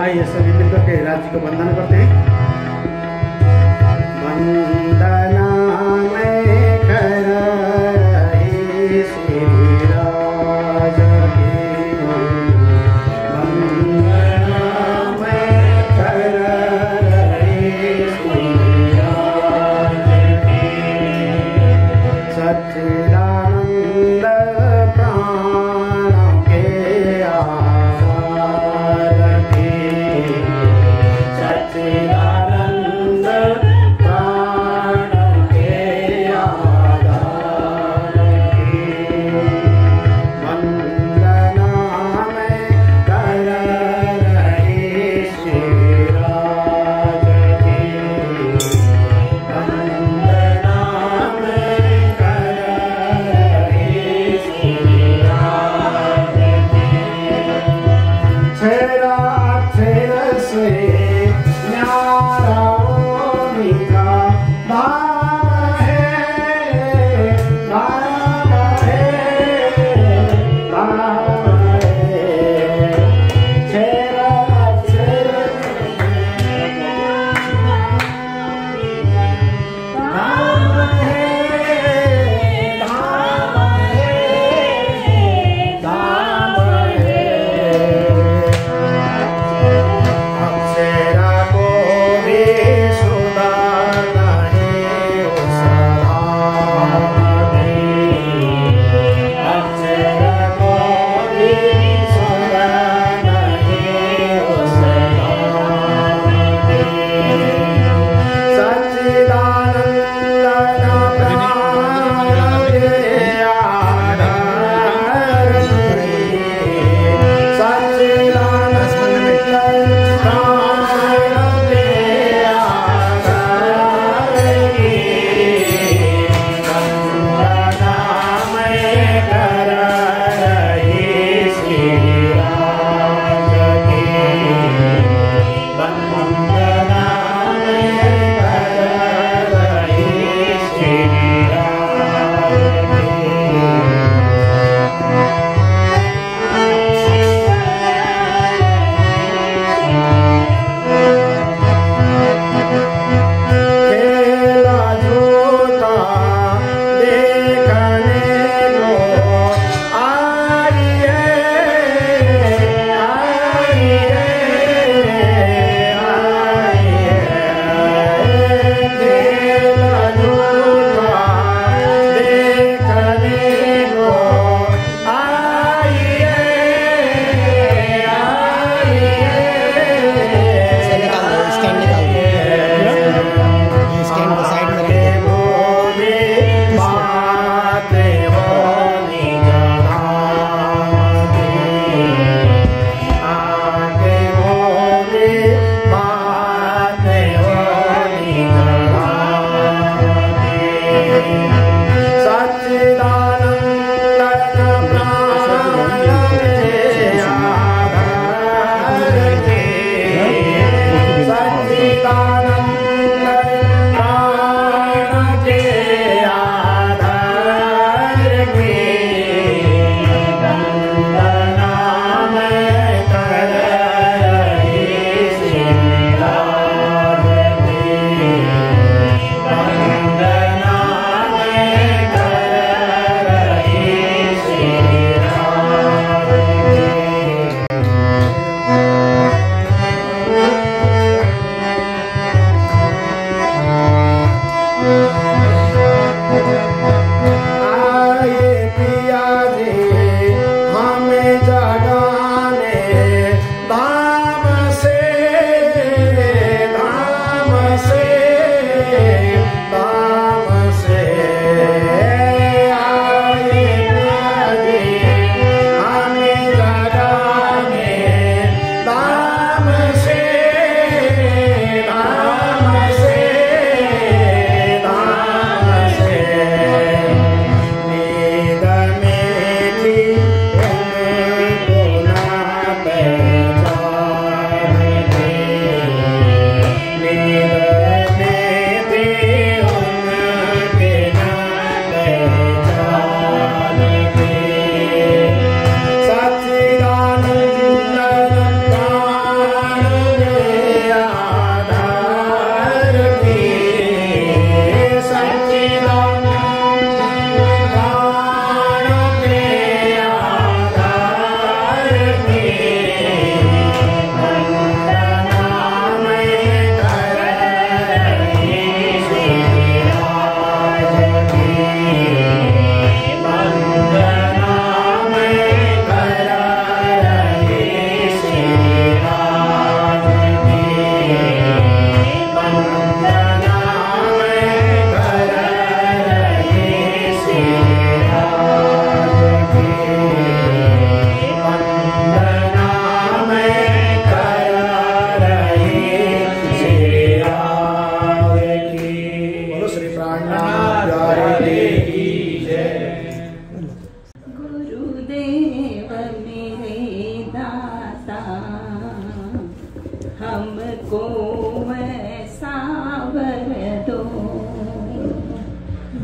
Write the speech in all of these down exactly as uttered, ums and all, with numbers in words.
आइए सभी मिलकर के राज्य को वंदन करते हैं। वंदना में कर रहे श्री राज की, वंदना में कर रहे श्री राज की। सच्चिदानंद प्राणों के आधार की, सच्चिदानंद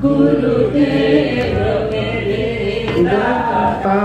गुरुदेव मेरे दाता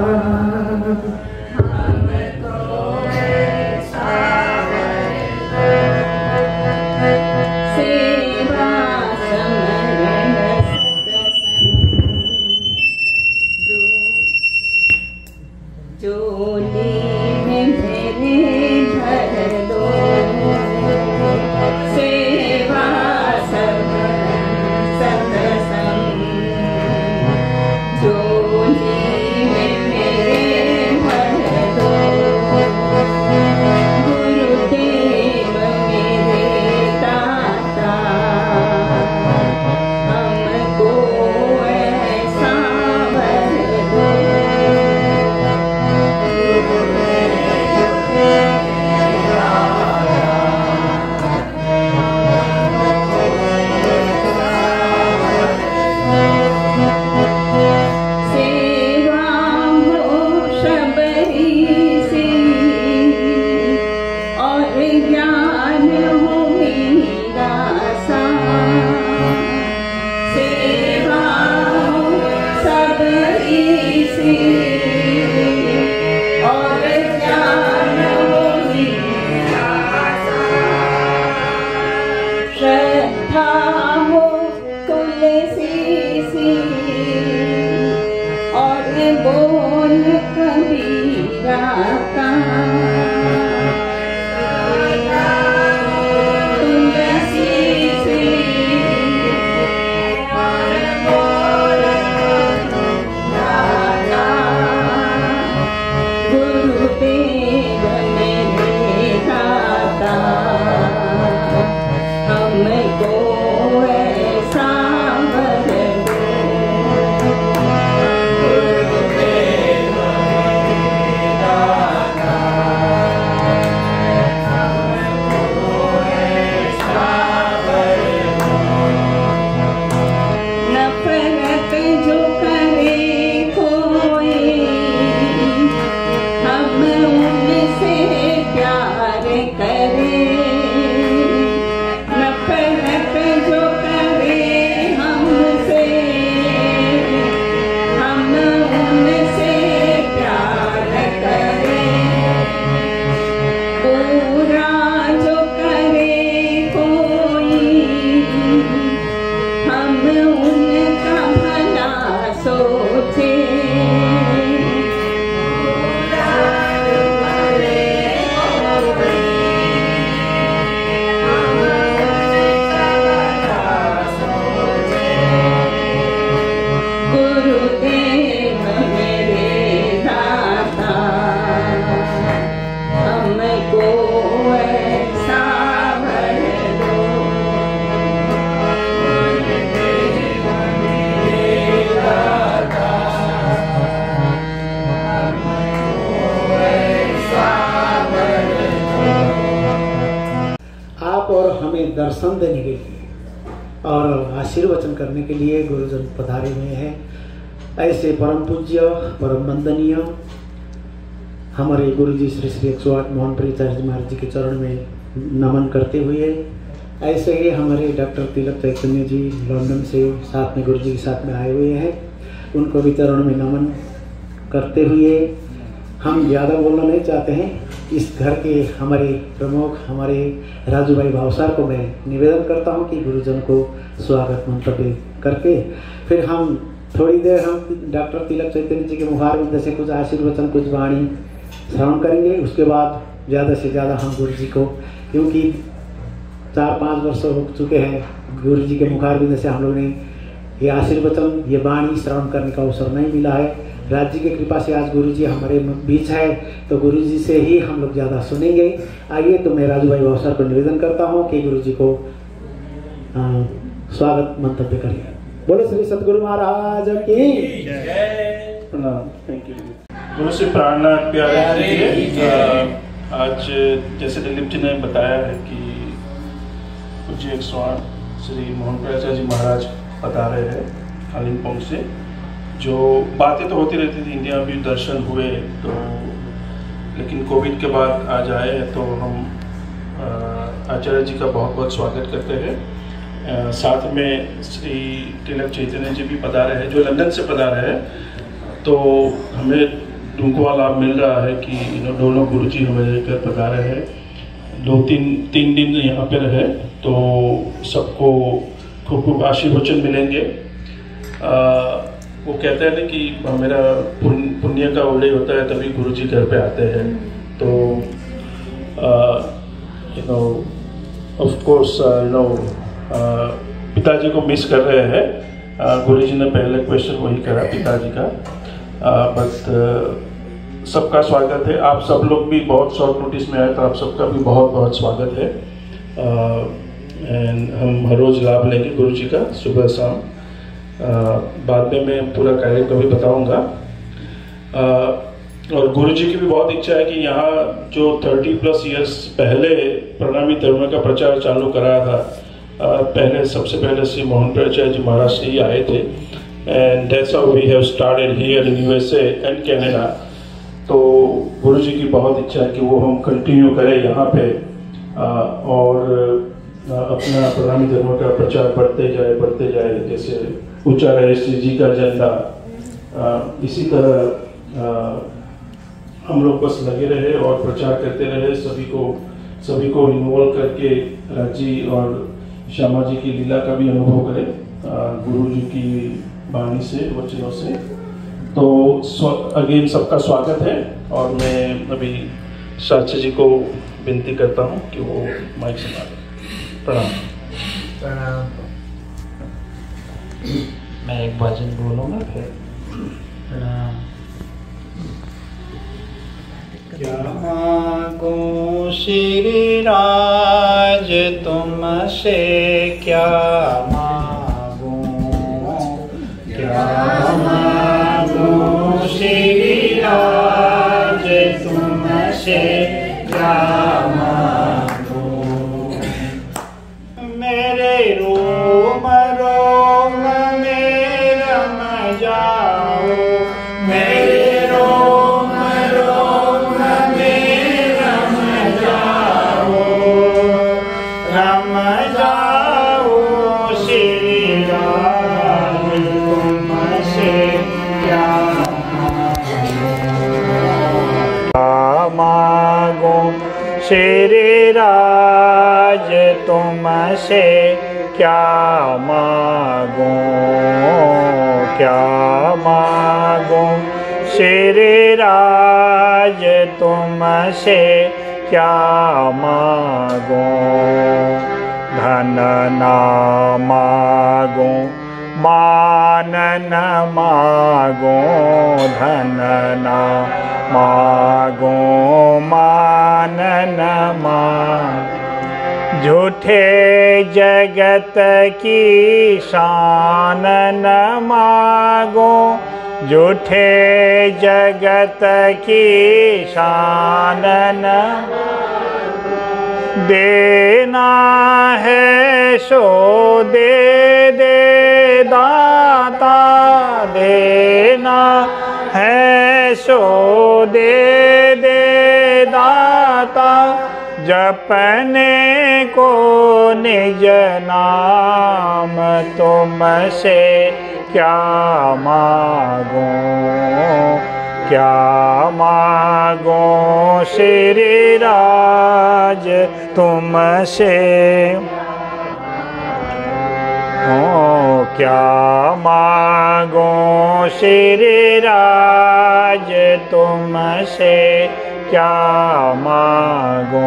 दर्शन देने के लिए और आशीर्वचन करने के लिए गुरुजन पधारे हुए हैं। ऐसे परम पूज्य परम वंदनीय हमारे गुरु जी श्री श्री एक सौ आठ मोहन प्रियाचार्य जी महाराज जी के चरण में नमन करते हुए, ऐसे ही हमारे डॉक्टर तिलक चैतन्य जी लंदन से साथ में गुरु जी के साथ में आए हुए हैं, उनको भी चरण में नमन करते हुए हम ज़्यादा बोलना नहीं चाहते हैं। इस घर के हमारे प्रमुख हमारे राजू भाई भावसार को मैं निवेदन करता हूं कि गुरुजन को स्वागत मंतव्य करके फिर हम थोड़ी देर हम डॉक्टर तिलक चैतन्य जी के मुखारबिंद से कुछ आशीर्वचन कुछ वाणी श्रवण करेंगे। उसके बाद ज़्यादा से ज़्यादा हम गुरु जी को, क्योंकि चार पाँच वर्ष हो चुके हैं गुरु जी के मुखारबिंद से हम लोग ने ये आशीर्वचन ये वाणी श्रवण करने का अवसर नहीं मिला है। राज्य की कृपा से आज गुरुजी हमारे बीच है तो गुरुजी से ही हम लोग ज़्यादा सुनेंगे। आइए तो मैं राजू भाई भावसार को निवेदन करता हूँ कि गुरुजी को आ, स्वागत मंतव्य करिए। बोलो श्री सतगुरु महाराज की जय। Thank you. गुरु से प्रार्थना प्यारे कीजिए। आज जैसे दिलीप जी ने बताया है कि पूज्य एक सौ आठ श्री मोहन प्रियाचार्य जी महाराज पधारे हैं कालिम्पोंग से। जो बातें तो होती रहती थी, इंडिया में भी दर्शन हुए तो, लेकिन कोविड के बाद आज आए हैं तो हम आचार्य जी का बहुत बहुत स्वागत करते हैं। आ, साथ में श्री तिलक चैतन्य जी भी पधारे हैं, जो लंदन से पधारे हैं। तो हमें ढूंढवा लाभ मिल रहा है कि इन दोनों गुरु जी हमारे घर पधारे हैं, दो तीन तीन दिन यहाँ पे रहे, तो सबको खूब खूब आशीर्वचन मिलेंगे। आ, वो कहते हैं ना कि मेरा पुण्य का उदय होता है तभी गुरु जी घर पे आते हैं। तो you know of course you know पिताजी को मिस कर रहे हैं। गुरु जी ने पहले क्वेश्चन वही करा पिताजी का, बट सबका स्वागत है। आप सब लोग भी बहुत शॉर्ट नोटिस में आए, तो आप सबका भी बहुत बहुत स्वागत है। एंड हम हर रोज लाभ लेंगे गुरु जी का सुबह शाम। बाद में मैं पूरा कार्यक्रम भी बताऊंगा। और गुरु जी की भी बहुत इच्छा है कि यहाँ जो तीस प्लस इयर्स पहले प्रणामी धर्म का प्रचार चालू करा था, पहले सबसे पहले श्री मोहन प्रचार्य जी महाराज से ही आए थे, and that's how we have started here in USA and Canada. तो गुरु जी की बहुत इच्छा है कि वो हम कंटिन्यू करें यहाँ पे, आ, और आ, अपना प्रणामी धर्म का प्रचार बढ़ते जाए बढ़ते जाए जैसे ऊंचा रहे श्री जी का झंडा। इसी तरह आ, हम लोग बस लगे रहे और प्रचार करते रहे, सभी को सभी को इन्वॉल्व करके राजी और श्यामा जी की लीला का भी अनुभव करें गुरु जी की वाणी से, वचनों से। तो अगेन सबका स्वागत है, और मैं अभी साक्षी जी को विनती करता हूँ कि वो माइक संभालें। प्रणाम। प्रणाम। मैं एक भजन बोलूँगा फिर। प्रणाम। क्या मांगो श्री राज तुमसे, क्या मांगो, क्या मांगो श्री राज तुमसे, क्या मांगो। मेरे रोम रोम में रम जाओ, मेरे रोम रोम में रम जाओ, रम जाओ श्री राज तुमसे, क्या मांगो श्री राज तुमसे, क्या मांगो, क्या मांगो श्री राज तुमसे, क्या मांगो। धन ना मांगो, मान न मांगो, धन ना मांगो, मान न मांगो। झूठे जगत की शान न मांगो, झूठे जगत की शान न देना है सो दे दे दाता, देना है सो दे दे दाता। जपने को निज नाम तुमसे, क्या मांगो, क्या मांगो श्री राज तुमसे। ओ क्या मांगो श्री राज तुमसे, क्या मांगो।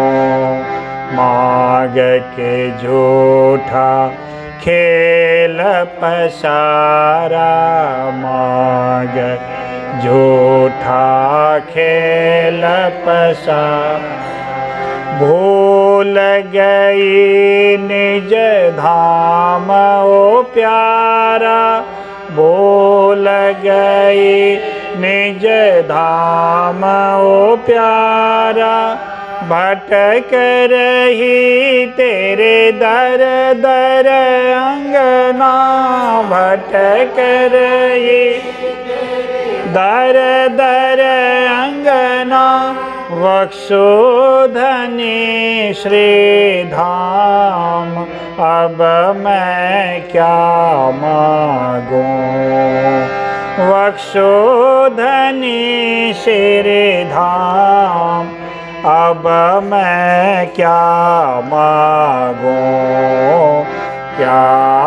मांग के झूठा खेल पसारा, मांग झूठा खेल पसारा। भूल गई निज धाम ओ प्यारा, भूल गई निज धाम ओ प्यारा। भटक रही तेरे दर दर अंगना, भटक रही दर दर अंगना। वक्षोधनी श्री धाम अब मैं क्या मांगूं। वक्षोधनी श्री धाम, अब मैं क्या मांगूं। क्या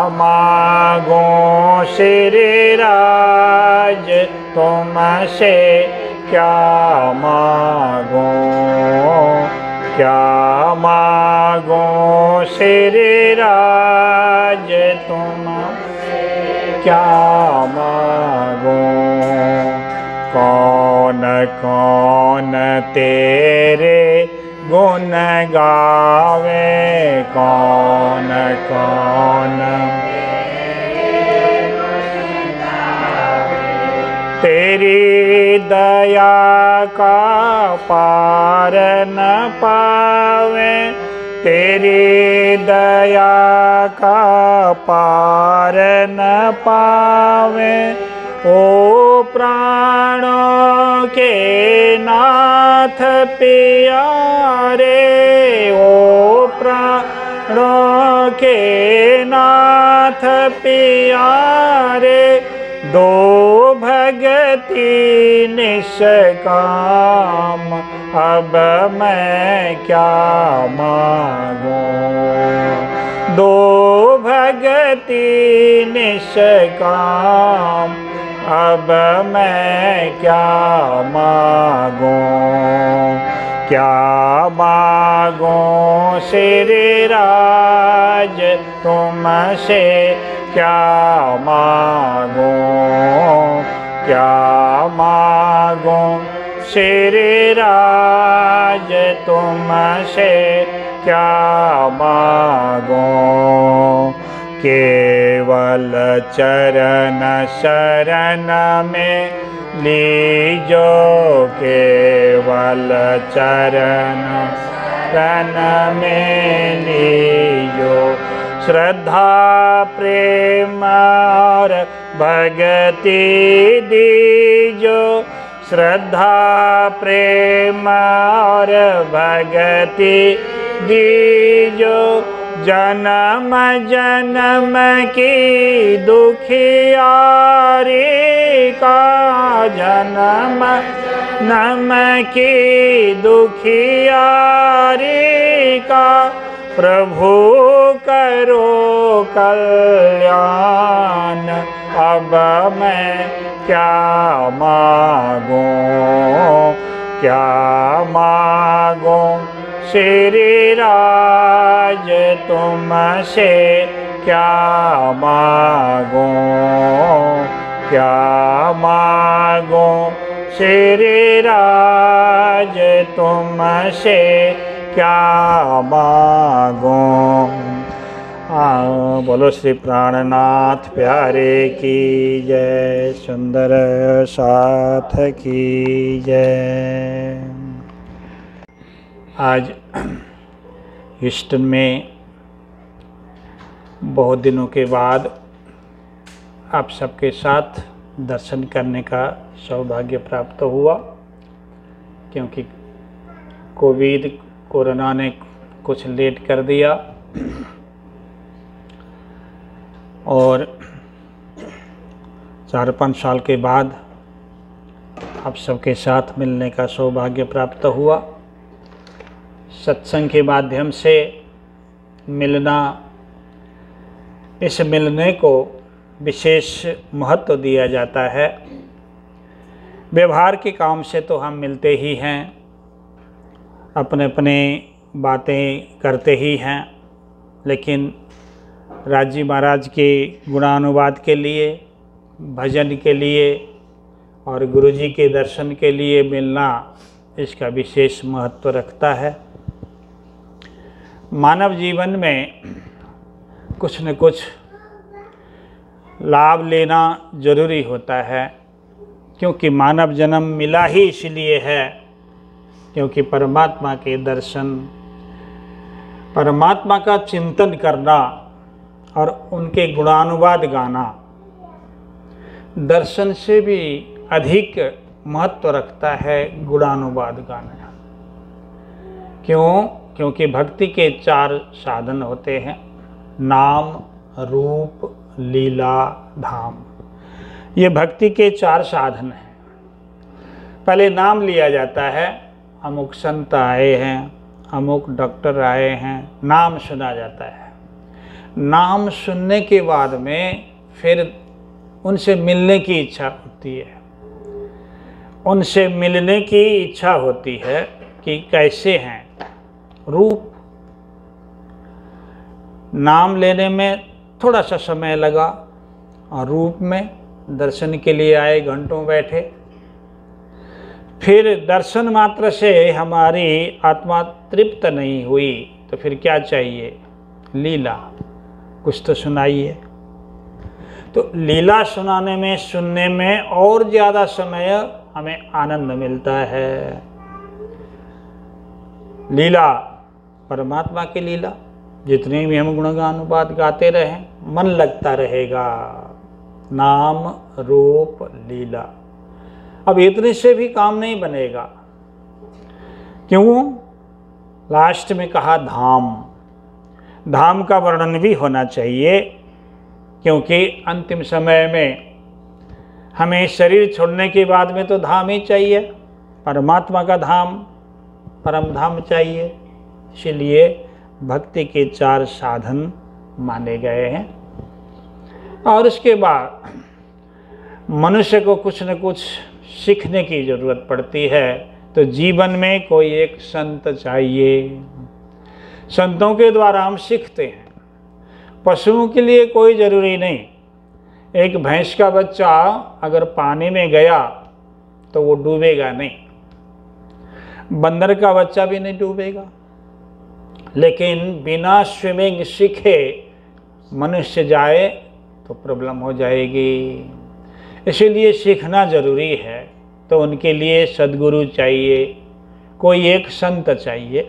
मांगूं श्री राज तुमसे, क्या मांगूं। क्या मांगूं श्री राज तुमसे, क्या मांगूं। कौन कौन तेरे गुण गावे, कौन कौन तेरी दया का पार न पावे, तेरी दया का पार न पावे। ओ प्राणों के नाथ प्यारे, ओ प्राणों के नाथ प्यारे। दो भगति निष्काम, अब मैं क्या मांगूं। दो भगति निष्काम, अब मैं क्या मांगूं। क्या मांगूं श्री राज तुमसे, क्या मांगूं। क्या मांगूं श्री राज तुमसे, क्या मांगूं। केवल चरण शरण में लीजो, केवल चरण शरण में लीजो। श्रद्धा प्रेम और भक्ति दीजो, श्रद्धा प्रेम और भक्ति दीजो। जन्म जन्म की दुखियारी का, जन्म जन्म की दुखियारी का। प्रभु करो कल्याण, अब मैं क्या मांगूं। क्या मांगूं श्री राज तुमसे, क्या मांगूं। क्या मांगूं श्री राज तुमसे, क्या मांगूं। हाँ, बोलो श्री प्राणनाथ प्यारे की जय, सुंदर साथ की जय। आज ह्यूस्टन में बहुत दिनों के बाद आप सबके साथ दर्शन करने का सौभाग्य प्राप्त हुआ, क्योंकि कोविड कोरोना ने कुछ लेट कर दिया और चार पाँच साल के बाद आप सबके साथ मिलने का सौभाग्य प्राप्त हुआ। सत्संग के माध्यम से मिलना, इस मिलने को विशेष महत्व दिया जाता है। व्यवहार के काम से तो हम मिलते ही हैं, अपने अपने बातें करते ही हैं, लेकिन राजी महाराज के गुणानुवाद के लिए, भजन के लिए और गुरुजी के दर्शन के लिए मिलना, इसका विशेष महत्व रखता है। मानव जीवन में कुछ न कुछ लाभ लेना जरूरी होता है, क्योंकि मानव जन्म मिला ही इसलिए है क्योंकि परमात्मा के दर्शन, परमात्मा का चिंतन करना और उनके गुणानुवाद गाना दर्शन से भी अधिक महत्व रखता है। गुणानुवाद गाना क्यों? क्योंकि भक्ति के चार साधन होते हैं। नाम, रूप, लीला, धाम, ये भक्ति के चार साधन हैं। पहले नाम लिया जाता है, अमुक संत आए हैं, अमुक डॉक्टर आए हैं, नाम सुना जाता है। नाम सुनने के बाद में फिर उनसे मिलने की इच्छा होती है। उनसे मिलने की इच्छा होती है कि कैसे हैं। रूप, नाम लेने में थोड़ा सा समय लगा और रूप में दर्शन के लिए आए, घंटों बैठे। फिर दर्शन मात्र से हमारी आत्मा तृप्त नहीं हुई तो फिर क्या चाहिए? लीला, कुछ तो सुनाइए। तो लीला सुनाने में, सुनने में और ज़्यादा समय हमें आनंद मिलता है। लीला, परमात्मा की लीला, जितने भी हम गुणगानुवाद गाते रहें मन लगता रहेगा। नाम, रूप, लीला। अब इतने से भी काम नहीं बनेगा। क्यों? लास्ट में कहा धाम। धाम का वर्णन भी होना चाहिए, क्योंकि अंतिम समय में हमें शरीर छोड़ने के बाद में तो धाम ही चाहिए, परमात्मा का धाम, परम धाम चाहिए। इसलिए भक्ति के चार साधन माने गए हैं। और उसके बाद मनुष्य को कुछ न कुछ सीखने की ज़रूरत पड़ती है। तो जीवन में कोई एक संत चाहिए। संतों के द्वारा हम सीखते हैं। पशुओं के लिए कोई ज़रूरी नहीं। एक भैंस का बच्चा अगर पानी में गया तो वो डूबेगा नहीं। बंदर का बच्चा भी नहीं डूबेगा। लेकिन बिना स्विमिंग सीखे मनुष्य जाए तो प्रॉब्लम हो जाएगी। इसीलिए सीखना ज़रूरी है। तो उनके लिए सद्गुरु चाहिए, कोई एक संत चाहिए।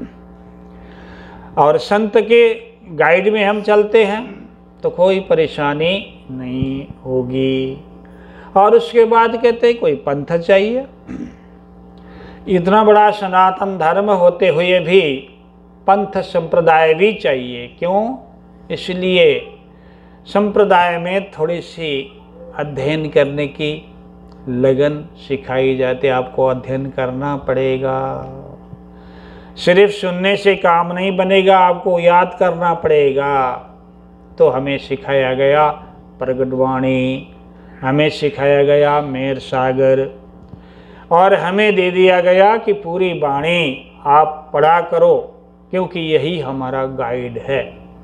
और संत के गाइड में हम चलते हैं तो कोई परेशानी नहीं होगी। और उसके बाद कहते कोई पंथ चाहिए। इतना बड़ा सनातन धर्म होते हुए भी पंथ संप्रदाय भी चाहिए। क्यों? इसलिए संप्रदाय में थोड़ी सी अध्ययन करने की लगन सिखाई जाती है। आपको अध्ययन करना पड़ेगा। सिर्फ सुनने से काम नहीं बनेगा, आपको याद करना पड़ेगा। तो हमें सिखाया गया प्रगटवाणी, हमें सिखाया गया मेर सागर, और हमें दे दिया गया कि पूरी वाणी आप पढ़ा करो, क्योंकि यही हमारा गाइड है।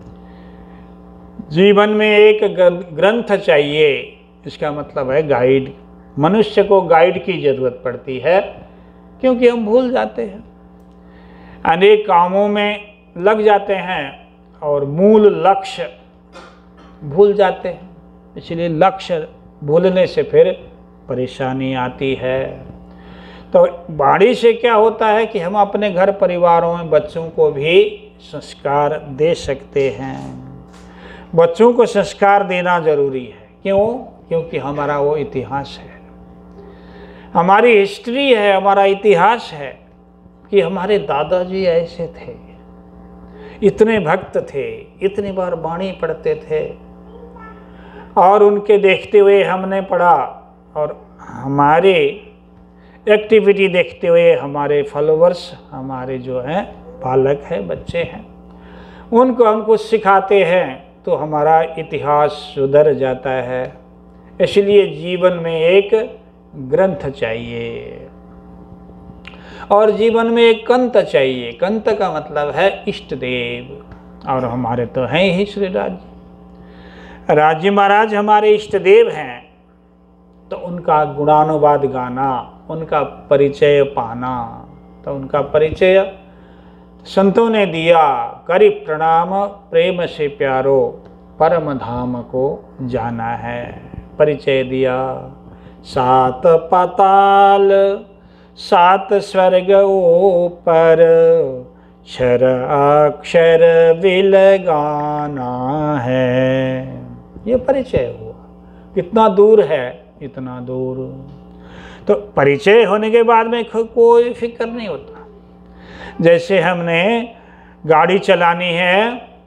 जीवन में एक ग्रंथ चाहिए, इसका मतलब है गाइड। मनुष्य को गाइड की ज़रूरत पड़ती है, क्योंकि हम भूल जाते हैं, अनेक कामों में लग जाते हैं और मूल लक्ष्य भूल जाते हैं। इसलिए लक्ष्य भूलने से फिर परेशानी आती है। तो वाणी से क्या होता है कि हम अपने घर परिवारों में बच्चों को भी संस्कार दे सकते हैं। बच्चों को संस्कार देना जरूरी है। क्यों? क्योंकि हमारा वो इतिहास है, हमारी हिस्ट्री है, हमारा इतिहास है कि हमारे दादाजी ऐसे थे, इतने भक्त थे, इतनी बार वाणी पढ़ते थे, और उनके देखते हुए हमने पढ़ा, और हमारे एक्टिविटी देखते हुए हमारे फॉलोवर्स, हमारे जो हैं बालक हैं, बच्चे हैं, उनको हम कुछ सिखाते हैं तो हमारा इतिहास सुधर जाता है। इसलिए जीवन में एक ग्रंथ चाहिए और जीवन में एक कंत चाहिए। कंत का मतलब है इष्ट देव, और हमारे तो हैं ही श्री राज राजी महाराज हमारे इष्ट देव हैं। तो उनका गुणानुवाद गाना, उनका परिचय पाना, तो उनका परिचय संतों ने दिया। करी प्रणाम प्रेम से प्यारो, परम धाम को जाना है। परिचय दिया। सात पाताल सात स्वर्ग ऊपर, क्षर अक्षर विल गाना है। ये परिचय हुआ। कितना दूर है? इतना दूर। तो परिचय होने के बाद में कोई फिक्र नहीं होता। जैसे हमने गाड़ी चलानी है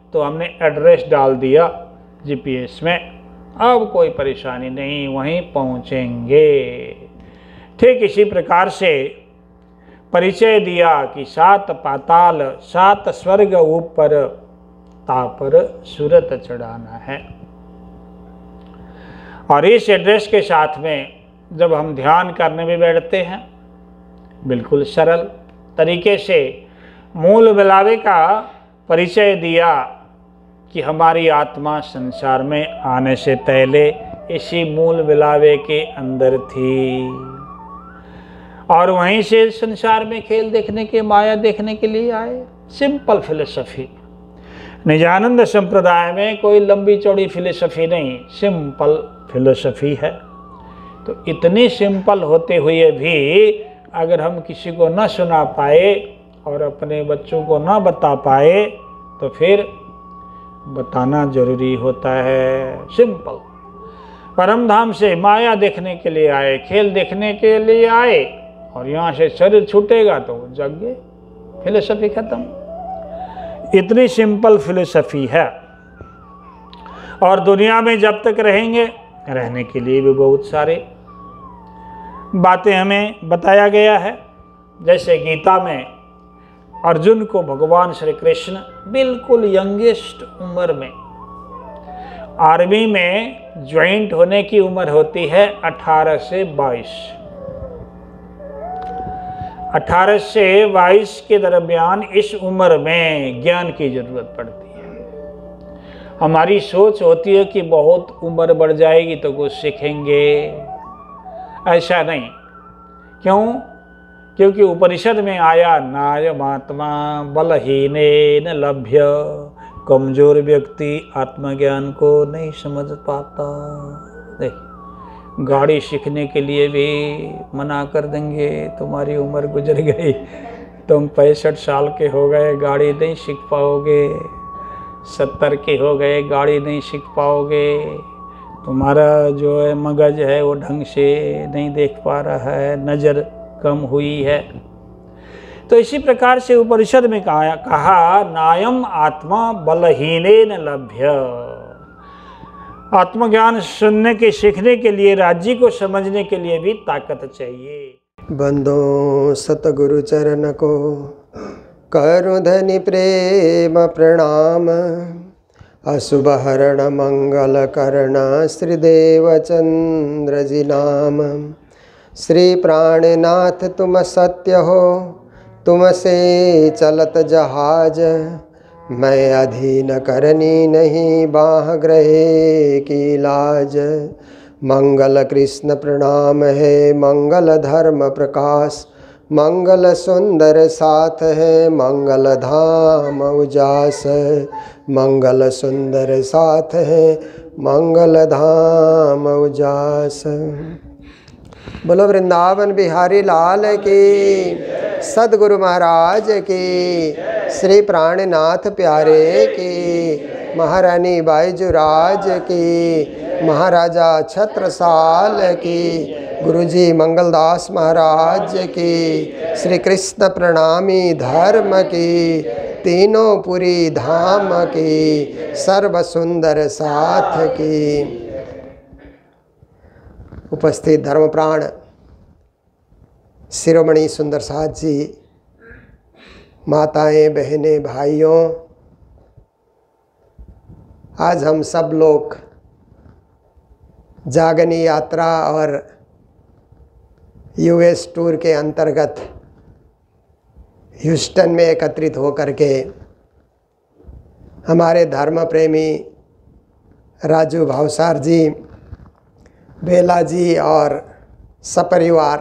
तो हमने एड्रेस डाल दिया जीपीएस में, अब कोई परेशानी नहीं, वहीं पहुंचेंगे। ठीक इसी प्रकार से परिचय दिया कि सात पाताल सात स्वर्ग ऊपर तापर सूरत चढ़ाना है। और इस एड्रेस के साथ में जब हम ध्यान करने में बैठते हैं, बिल्कुल सरल तरीके से मूल बिलावे का परिचय दिया कि हमारी आत्मा संसार में आने से पहले इसी मूल बिलावे के अंदर थी और वहीं से संसार में खेल देखने के, माया देखने के लिए आए। Simple philosophy. निजानंद संप्रदाय में कोई लंबी चौड़ी फिलोसफी नहीं, सिंपल फिलोसफी है। तो इतनी सिंपल होते हुए भी अगर हम किसी को न सुना पाए और अपने बच्चों को न बता पाए तो फिर बताना जरूरी होता है। सिंपल। परम धाम से माया देखने के लिए आए, खेल देखने के लिए आए और यहाँ से शरीर छूटेगा तो जग गए, फिलोसफी खत्म। इतनी सिंपल फिलोसफी है। और दुनिया में जब तक रहेंगे, रहने के लिए भी बहुत सारे बातें हमें बताया गया है। जैसे गीता में अर्जुन को भगवान श्री कृष्ण बिल्कुल यंगेस्ट उम्र में, आर्मी में ज्वाइंट होने की उम्र होती है अठारह से बाईस, अठारह से बाईस के दरमियान इस उम्र में ज्ञान की जरूरत पड़ती है। हमारी सोच होती है कि बहुत उम्र बढ़ जाएगी तो कुछ सीखेंगे, ऐसा नहीं। क्यों? क्योंकि उपनिषद में आया नायमात्मा बलहीने न लभ्य, कमजोर व्यक्ति आत्मज्ञान को नहीं समझ पाता। देख, गाड़ी सीखने के लिए भी मना कर देंगे, तुम्हारी उम्र गुजर गई, तुम पैंसठ साल के हो गए, गाड़ी नहीं सीख पाओगे, सत्तर के हो गए, गाड़ी नहीं सीख पाओगे, तुम्हारा जो है मगज है वो ढंग से नहीं देख पा रहा है, नज़र कम हुई है। तो इसी प्रकार से उपनिषद में कहा कहा नायम आत्मा बलहीने न लभ्य। आत्मज्ञान सुनने के, सीखने के लिए, राज्य को समझने के लिए भी ताकत चाहिए। बंदो सतगुरु चरण को करु धनि प्रेम प्रणाम, अशुभ हरण मंगल करण श्रीदेव चंद्र जी नाम। श्री प्राणनाथ तुम सत्य हो, तुमसे चलत जहाज, मैं अधीन करनी नहीं बाह ग्रहे की लाज। मंगल कृष्ण प्रणाम है मंगल धर्म प्रकाश, मंगल सुंदर साथ है मंगल धाम उजास। मंगल सुंदर साथ है मंगल धाम उजास। बोलो वृंदावन बिहारी लाल की, सदगुरु महाराज की, श्री प्राणनाथ प्यारे की, महारानी बाईजुराज की, महाराजा छत्रसाल की, गुरुजी मंगलदास महाराज की, श्री कृष्ण प्रणामी धर्म की, तीनों पुरी धाम की, सर्व सुंदर साथ की। उपस्थित धर्मप्राण शिरोमणि सुंदर साथ जी, माताएं, बहनें, भाइयों, आज हम सब लोग जागनी यात्रा और यूएस टूर के अंतर्गत ह्यूस्टन में एकत्रित होकर के हमारे धर्म प्रेमी राजू भावसार जी, बेला जी और सपरिवार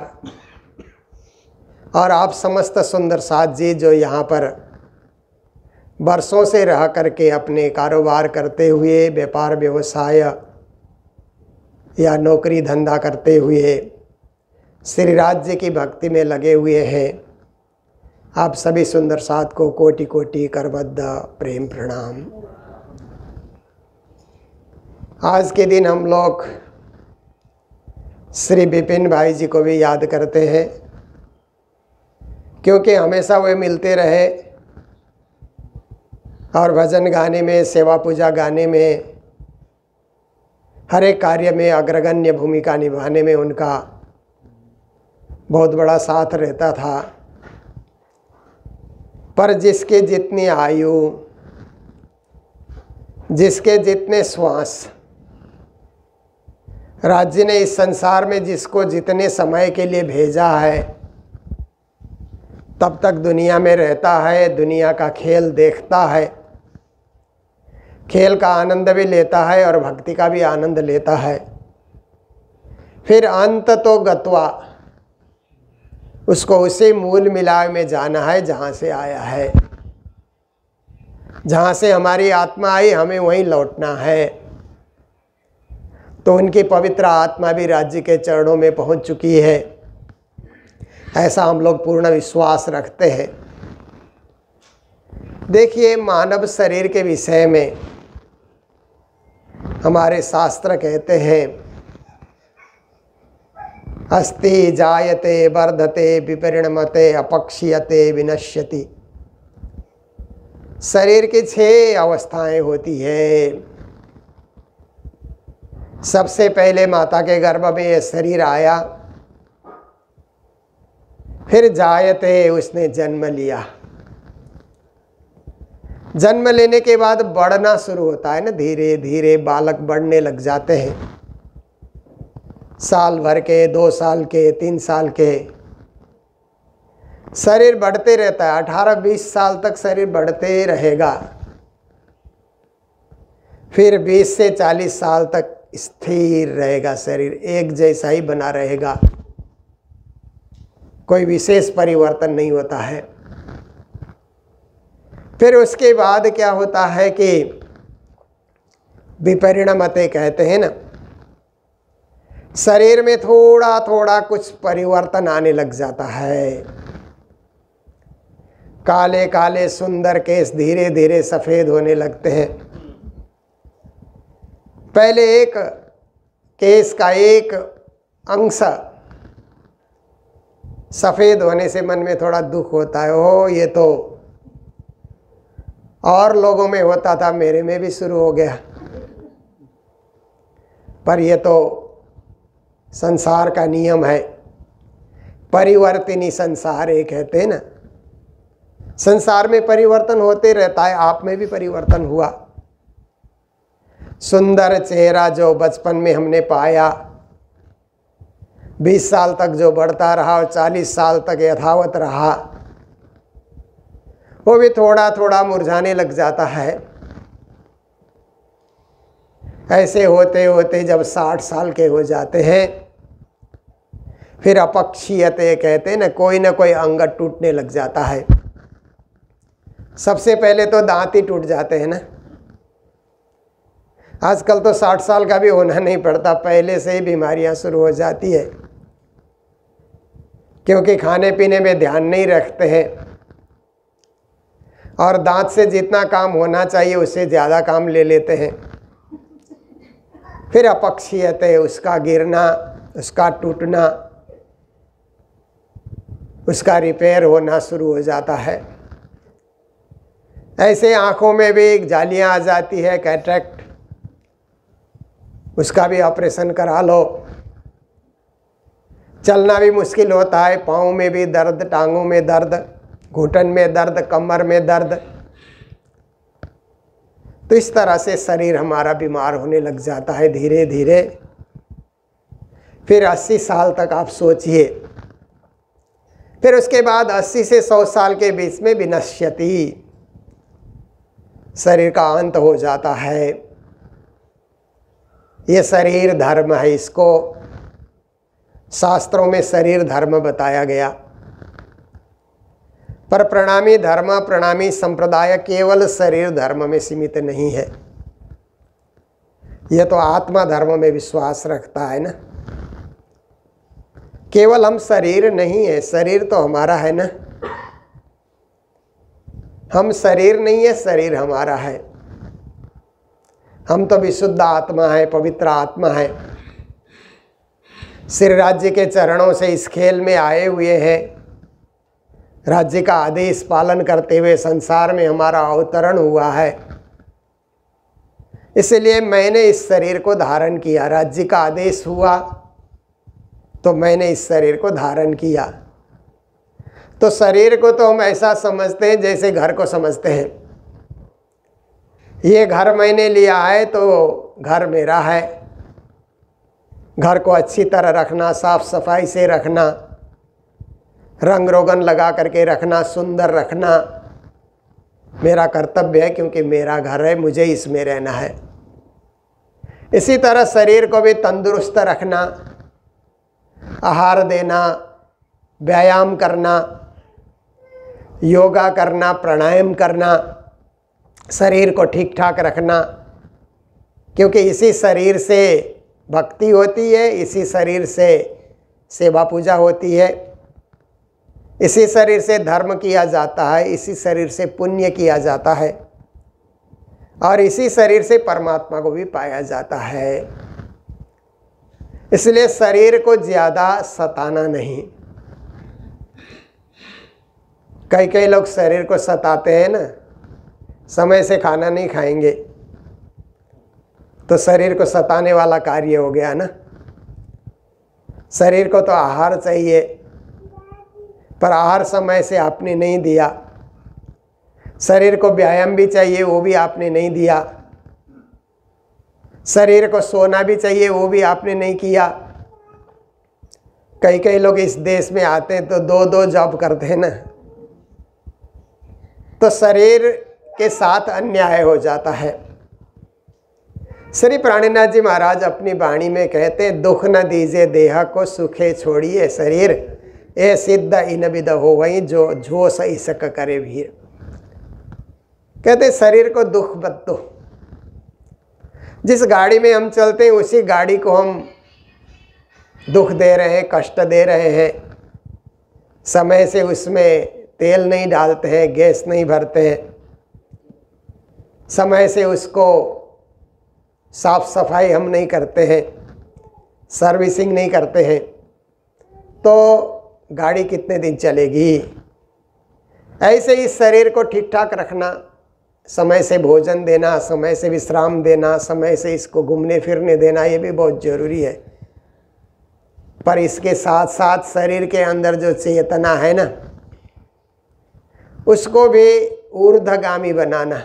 और आप समस्त सुंदर साथ जी जो यहाँ पर बरसों से रह करके अपने कारोबार करते हुए, व्यापार व्यवसाय या नौकरी धंधा करते हुए श्री राज्य की भक्ति में लगे हुए हैं, आप सभी सुंदर साथ को कोटि कोटि करबद्ध प्रेम प्रणाम। आज के दिन हम लोग श्री विपिन भाई जी को भी याद करते हैं, क्योंकि हमेशा वे मिलते रहे और भजन गाने में, सेवा पूजा गाने में, हर एक कार्य में अग्रगण्य भूमिका निभाने में उनका बहुत बड़ा साथ रहता था। पर जिसके जितनी आयु, जिसके जितने श्वास, राज्य ने इस संसार में जिसको जितने समय के लिए भेजा है, तब तक दुनिया में रहता है, दुनिया का खेल देखता है, खेल का आनंद भी लेता है और भक्ति का भी आनंद लेता है। फिर अंत तो गत्वा, उसको उसी मूल मिलाव में जाना है जहाँ से आया है। जहाँ से हमारी आत्मा आई, हमें वहीं लौटना है। तो उनकी पवित्र आत्मा भी राज्य के चरणों में पहुँच चुकी है, ऐसा हम लोग पूर्ण विश्वास रखते हैं। देखिए, मानव शरीर के विषय में हमारे शास्त्र कहते हैं, अस्ति जायते वर्धते विपरिणमते अपक्षीयते विनश्यति। शरीर की छह अवस्थाएं होती है। सबसे पहले माता के गर्भ में यह शरीर आया, फिर जायते, उसने जन्म लिया। जन्म लेने के बाद बढ़ना शुरू होता है ना, धीरे धीरे बालक बढ़ने लग जाते हैं। साल भर के, दो साल के, तीन साल के, शरीर बढ़ते रहता है। अठारह बीस साल तक शरीर बढ़ते रहेगा। फिर बीस से चालीस साल तक स्थिर रहेगा, शरीर एक जैसा ही बना रहेगा, कोई विशेष परिवर्तन नहीं होता है। फिर उसके बाद क्या होता है कि विपरिणमते कहते हैं ना, शरीर में थोड़ा थोड़ा कुछ परिवर्तन आने लग जाता है। काले काले सुंदर केस धीरे धीरे सफ़ेद होने लगते हैं। पहले एक केस का एक अंश सफ़ेद होने से मन में थोड़ा दुख होता है, ओ ये तो और लोगों में होता था, मेरे में भी शुरू हो गया। पर ये तो संसार का नियम है, परिवर्तनी संसार एक कहते हैं ना। संसार में परिवर्तन होते रहता है, आप में भी परिवर्तन हुआ। सुंदर चेहरा जो बचपन में हमने पाया, बीस साल तक जो बढ़ता रहा और चालीस साल तक यथावत रहा, वो भी थोड़ा थोड़ा मुरझाने लग जाता है। ऐसे होते होते जब साठ साल के हो जाते हैं, फिर अपक्षीयते कहते हैं ना, कोई ना कोई अंग टूटने लग जाता है। सबसे पहले तो दांत ही टूट जाते हैं ना। आजकल तो साठ साल का भी होना नहीं पड़ता, पहले से ही बीमारियां शुरू हो जाती है, क्योंकि खाने पीने में ध्यान नहीं रखते हैं और दांत से जितना काम होना चाहिए उससे ज़्यादा काम ले लेते हैं। फिर अपक्षीयते, उसका गिरना, उसका टूटना, उसका रिपेयर होना शुरू हो जाता है। ऐसे आँखों में भी एक जालियाँ आ जाती है, कैटरेक्ट, उसका भी ऑपरेशन करा लो। चलना भी मुश्किल होता है, पाँव में भी दर्द, टांगों में दर्द, घुटन में दर्द, कमर में दर्द। तो इस तरह से शरीर हमारा बीमार होने लग जाता है धीरे धीरे। फिर अस्सी साल तक आप सोचिए। फिर उसके बाद अस्सी से सौ साल के बीच में विनश्यति, शरीर का अंत हो जाता है। ये शरीर धर्म है, इसको शास्त्रों में शरीर धर्म बताया गया। पर प्रणामी धर्म, प्रणामी संप्रदाय केवल शरीर धर्म में सीमित नहीं है। यह तो आत्मा धर्म में विश्वास रखता है ना। केवल हम शरीर नहीं है, शरीर तो हमारा है ना। हम शरीर नहीं है, शरीर हमारा है। हम तो विशुद्ध आत्मा है, पवित्र आत्मा है। श्री राज्य के चरणों से इस खेल में आए हुए हैं। राज्य का आदेश पालन करते हुए संसार में हमारा अवतरण हुआ है। इसलिए मैंने इस शरीर को धारण किया। राज्य का आदेश हुआ तो मैंने इस शरीर को धारण किया। तो शरीर को तो हम ऐसा समझते हैं जैसे घर को समझते हैं। ये घर मैंने लिया है तो घर मेरा है। घर को अच्छी तरह रखना, साफ सफाई से रखना, रंग रोगन लगा करके रखना, सुंदर रखना मेरा कर्तव्य है, क्योंकि मेरा घर है, मुझे इसमें रहना है। इसी तरह शरीर को भी तंदुरुस्त रखना, आहार देना, व्यायाम करना, योगा करना, प्राणायाम करना, शरीर को ठीक ठाक रखना, क्योंकि इसी शरीर से भक्ति होती है, इसी शरीर से सेवा पूजा होती है, इसी शरीर से धर्म किया जाता है, इसी शरीर से पुण्य किया जाता है और इसी शरीर से परमात्मा को भी पाया जाता है। इसलिए शरीर को ज़्यादा सताना नहीं। कई कई लोग शरीर को सताते हैं ना, समय से खाना नहीं खाएंगे तो शरीर को सताने वाला कार्य हो गया ना। शरीर को तो आहार चाहिए, पर आहार समय से आपने नहीं दिया। शरीर को व्यायाम भी चाहिए, वो भी आपने नहीं दिया। शरीर को सोना भी चाहिए, वो भी आपने नहीं किया। कई कई लोग इस देश में आते हैं तो दो दो जॉब करते हैं ना, तो शरीर के साथ अन्याय हो जाता है। श्री प्राणीनाथ जी महाराज अपनी वाणी में कहते हैं, दुख न दीजिए देह को, सुखे छोड़िए शरीर, ए सिद्ध इन विद हो वही जो जो सही सक करे भीर। कहते शरीर को दुख मत दो। जिस गाड़ी में हम चलते हैं उसी गाड़ी को हम दुख दे रहे हैं, कष्ट दे रहे हैं। समय से उसमें तेल नहीं डालते हैं, गैस नहीं भरते हैं, समय से उसको साफ सफाई हम नहीं करते हैं, सर्विसिंग नहीं करते हैं, तो गाड़ी कितने दिन चलेगी। ऐसे इस शरीर को ठीक ठाक रखना, समय से भोजन देना, समय से विश्राम देना, समय से इसको घूमने फिरने देना, ये भी बहुत ज़रूरी है। पर इसके साथ साथ शरीर के अंदर जो चेतना है ना, उसको भी ऊर्ध्वगामी बनाना।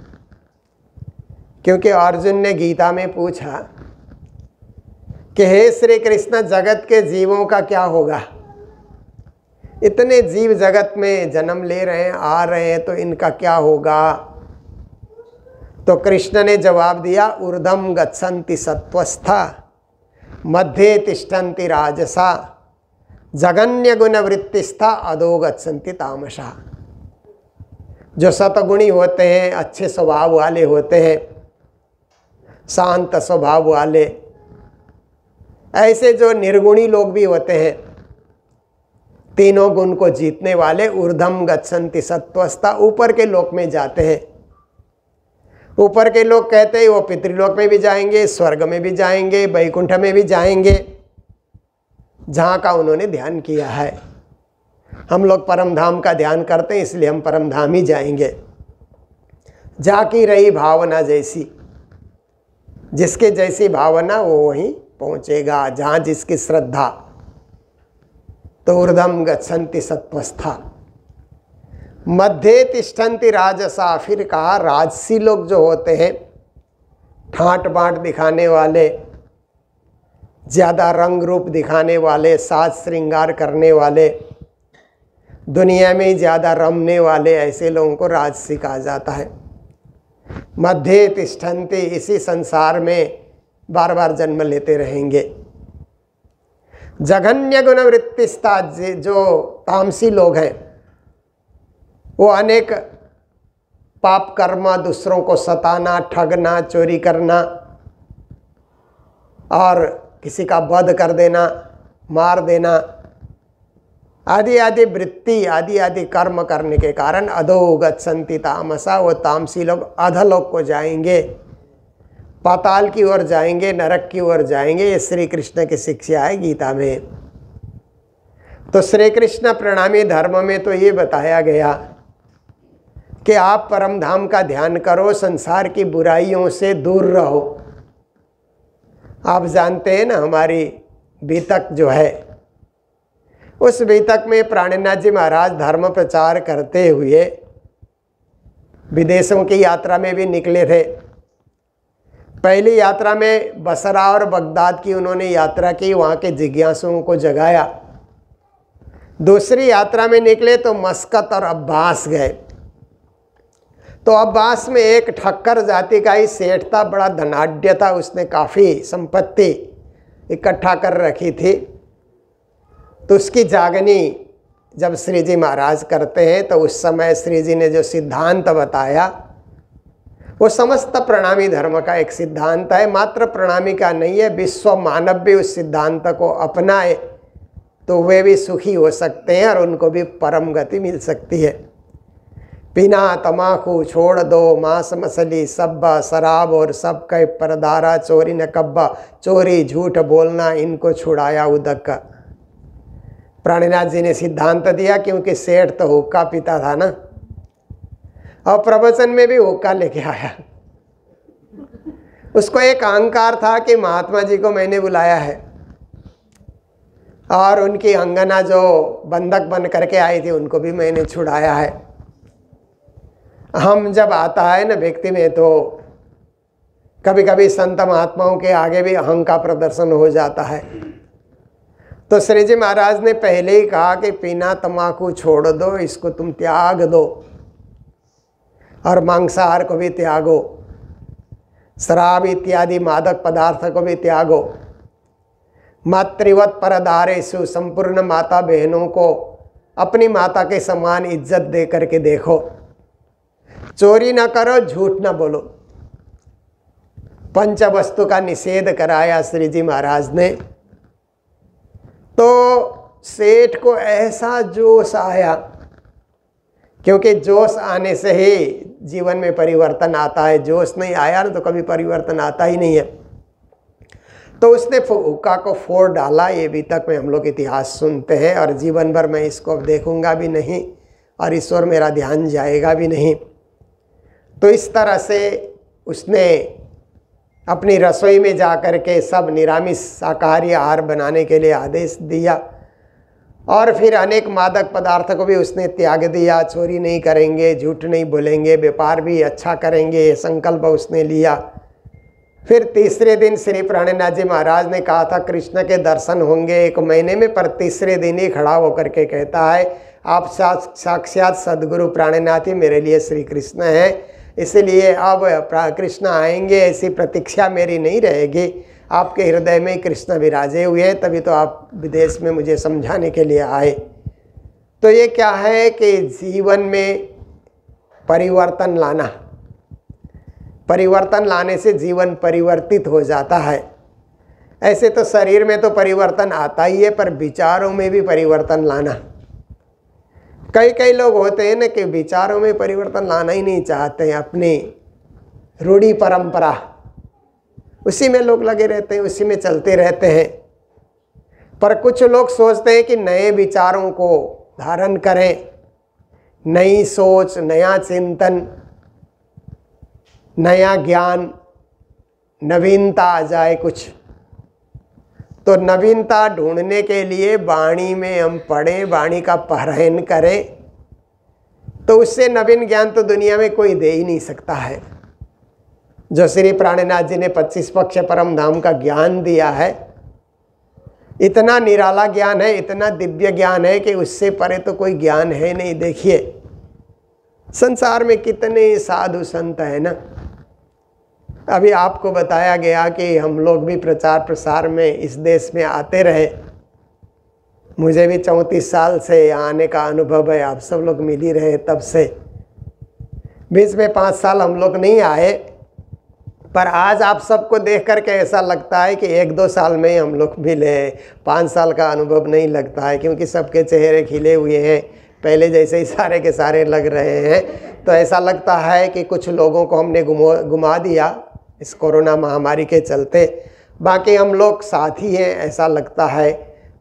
क्योंकि अर्जुन ने गीता में पूछा कि हे श्री कृष्ण, जगत के जीवों का क्या होगा। इतने जीव जगत में जन्म ले रहे हैं, आ रहे हैं, तो इनका क्या होगा। तो कृष्ण ने जवाब दिया, ऊर्ध्वं गच्छन्ति सत्वस्था, मध्ये तिष्ठन्ति राजसा, जगन्य गुण वृत्तिस्था, अधो गच्छन्ति तामसा। जो सतगुणी होते हैं, अच्छे स्वभाव वाले होते हैं, शांत स्वभाव वाले, ऐसे जो निर्गुणी लोग भी होते हैं, तीनों गुण को जीतने वाले, ऊर्ध्वं गच्छन्ति सत्वस्था, ऊपर के लोक में जाते हैं। ऊपर के लोग कहते हैं वो पितृलोक में भी जाएंगे, स्वर्ग में भी जाएंगे, वैकुंठ में भी जाएंगे, जहाँ का उन्होंने ध्यान किया है। हम लोग परम धाम का ध्यान करते हैं, इसलिए हम परम धाम ही जाएंगे। जाकी रही भावना जैसी, जिसके जैसी भावना वो वहीं पहुँचेगा, जहाँ जिसकी श्रद्धा। तो ऊर्ध्वं गच्छन्ति सत्वस्था, मध्य तिष्ठन्ति राजसा। फिर कहा राजसी लोग जो होते हैं, ठाट बाट दिखाने वाले, ज़्यादा रंग रूप दिखाने वाले, साज श्रृंगार करने वाले, दुनिया में ही ज़्यादा रमने वाले, ऐसे लोगों को राजसी कहा जाता है। मध्य तिष्ठन्ति, इसी संसार में बार बार जन्म लेते रहेंगे। जघन्य गुण वृत्तिस्था, जो तामसी लोग हैं, वो अनेक पाप कर्म, दूसरों को सताना, ठगना, चोरी करना और किसी का वध कर देना, मार देना, आदि आदि वृत्ति, आदि आदि कर्म करने के कारण अधो गच्छन्ति तामसा, वो तामसी लोग अधलोक को जाएंगे, पाताल की ओर जाएंगे, नरक की ओर जाएंगे। ये श्री कृष्ण की शिक्षा है गीता में। तो श्री कृष्ण प्रणामी धर्म में तो ये बताया गया कि आप परम धाम का ध्यान करो, संसार की बुराइयों से दूर रहो। आप जानते हैं ना, हमारी बीतक जो है, उस बीतक में प्राणनाथ जी महाराज धर्म प्रचार करते हुए विदेशों की यात्रा में भी निकले थे। पहली यात्रा में बसरा और बगदाद की उन्होंने यात्रा की, वहाँ के जिज्ञासुओं को जगाया। दूसरी यात्रा में निकले तो मस्कत और अब्बास गए। तो अब्बास में एक ठक्कर जाति का ही सेठ था, बड़ा धनाढ्य था, उसने काफ़ी संपत्ति इकट्ठा कर रखी थी। तो उसकी जागनी जब श्री जी महाराज करते हैं तो उस समय श्री जी ने जो सिद्धांत बताया वो समस्त प्रणामी धर्म का एक सिद्धांत है, मात्र प्रणामी का नहीं है। विश्व मानव भी उस सिद्धांत को अपनाए तो वे भी सुखी हो सकते हैं और उनको भी परम गति मिल सकती है। पीना तमाकू छोड़ दो, मांस मछली सब्बा, शराब और सब कई परदारा, चोरी न कब्बा, चोरी झूठ बोलना इनको छुड़ाया उदक का। प्राणनाथ जी ने सिद्धांत दिया, क्योंकि सेठ तो हुक्का पीता था ना, और प्रवचन में भी हुक्का लेके आया। उसको एक अहंकार था कि महात्मा जी को मैंने बुलाया है, और उनकी अंगना जो बंधक बन करके आई थी उनको भी मैंने छुड़ाया है। हम जब आता है ना व्यक्ति में, तो कभी कभी संत महात्माओं के आगे भी अहं का प्रदर्शन हो जाता है। तो श्री जी महाराज ने पहले ही कहा कि पीना तम्बाकू छोड़ दो, इसको तुम त्याग दो, और मांसाहार को भी त्यागो, शराब इत्यादि मादक पदार्थ को भी त्यागो। मातृवत परदारेषु, संपूर्ण माता बहनों को अपनी माता के समान इज्जत दे करके देखो। चोरी न करो, झूठ न बोलो। पंच वस्तु का निषेध कराया श्री जी महाराज ने। तो सेठ को ऐसा जोश आया, क्योंकि जोश आने से ही जीवन में परिवर्तन आता है। जोश नहीं आया ना तो कभी परिवर्तन आता ही नहीं है। तो उसने हुक्का को फोड़ डाला। ये अभी तक में हम लोग इतिहास सुनते हैं, और जीवन भर मैं इसको देखूंगा भी नहीं, और ईश्वर मेरा ध्यान जाएगा भी नहीं। तो इस तरह से उसने अपनी रसोई में जा कर के सब निरामिष शाकाहारी आहार बनाने के लिए आदेश दिया, और फिर अनेक मादक पदार्थ को भी उसने त्याग दिया। चोरी नहीं करेंगे, झूठ नहीं बोलेंगे, व्यापार भी अच्छा करेंगे, ये संकल्प उसने लिया। फिर तीसरे दिन श्री प्राणनाथ जी महाराज ने कहा था कृष्ण के दर्शन होंगे एक महीने में, पर तीसरे दिन ही खड़ा होकर के कहता है आप साक्षात सदगुरु प्राणनाथ ही मेरे लिए श्री कृष्ण हैं, इसलिए अब कृष्ण आएंगे ऐसी प्रतीक्षा मेरी नहीं रहेगी। आपके हृदय में कृष्ण विराजे हुए हैं, तभी तो आप विदेश में मुझे समझाने के लिए आए। तो ये क्या है कि जीवन में परिवर्तन लाना, परिवर्तन लाने से जीवन परिवर्तित हो जाता है। ऐसे तो शरीर में तो परिवर्तन आता ही है, पर विचारों में भी परिवर्तन लाना। कई कई लोग होते हैं ना कि विचारों में परिवर्तन लाना ही नहीं चाहते हैं, अपनी रूढ़ी परंपरा उसी में लोग लगे रहते हैं, उसी में चलते रहते हैं। पर कुछ लोग सोचते हैं कि नए विचारों को धारण करें, नई सोच, नया चिंतन, नया ज्ञान, नवीनता आ जाए कुछ। तो नवीनता ढूंढने के लिए वाणी में हम पढ़ें, वाणी का पारायण करें, तो उससे नवीन ज्ञान तो दुनिया में कोई दे ही नहीं सकता है। जो श्री प्राणनाथ जी ने पच्चीस पक्ष परम धाम का ज्ञान दिया है, इतना निराला ज्ञान है, इतना दिव्य ज्ञान है कि उससे परे तो कोई ज्ञान है नहीं। देखिए संसार में कितने साधु संत हैं ना। अभी आपको बताया गया कि हम लोग भी प्रचार प्रसार में इस देश में आते रहे। मुझे भी चौंतीस साल से यहाँ आने का अनुभव है, आप सब लोग मिल ही रहे तब से। बीच में पाँच साल हम लोग नहीं आए, पर आज आप सबको देख करके ऐसा लगता है कि एक दो साल में ही हम लोग मिले। पाँच साल का अनुभव नहीं लगता है, क्योंकि सबके चेहरे खिले हुए हैं, पहले जैसे ही सारे के सारे लग रहे हैं। तो ऐसा लगता है कि कुछ लोगों को हमने गुमा गुमा दिया इस कोरोना महामारी के चलते। बाकी हम लोग साथी हैं ऐसा लगता है।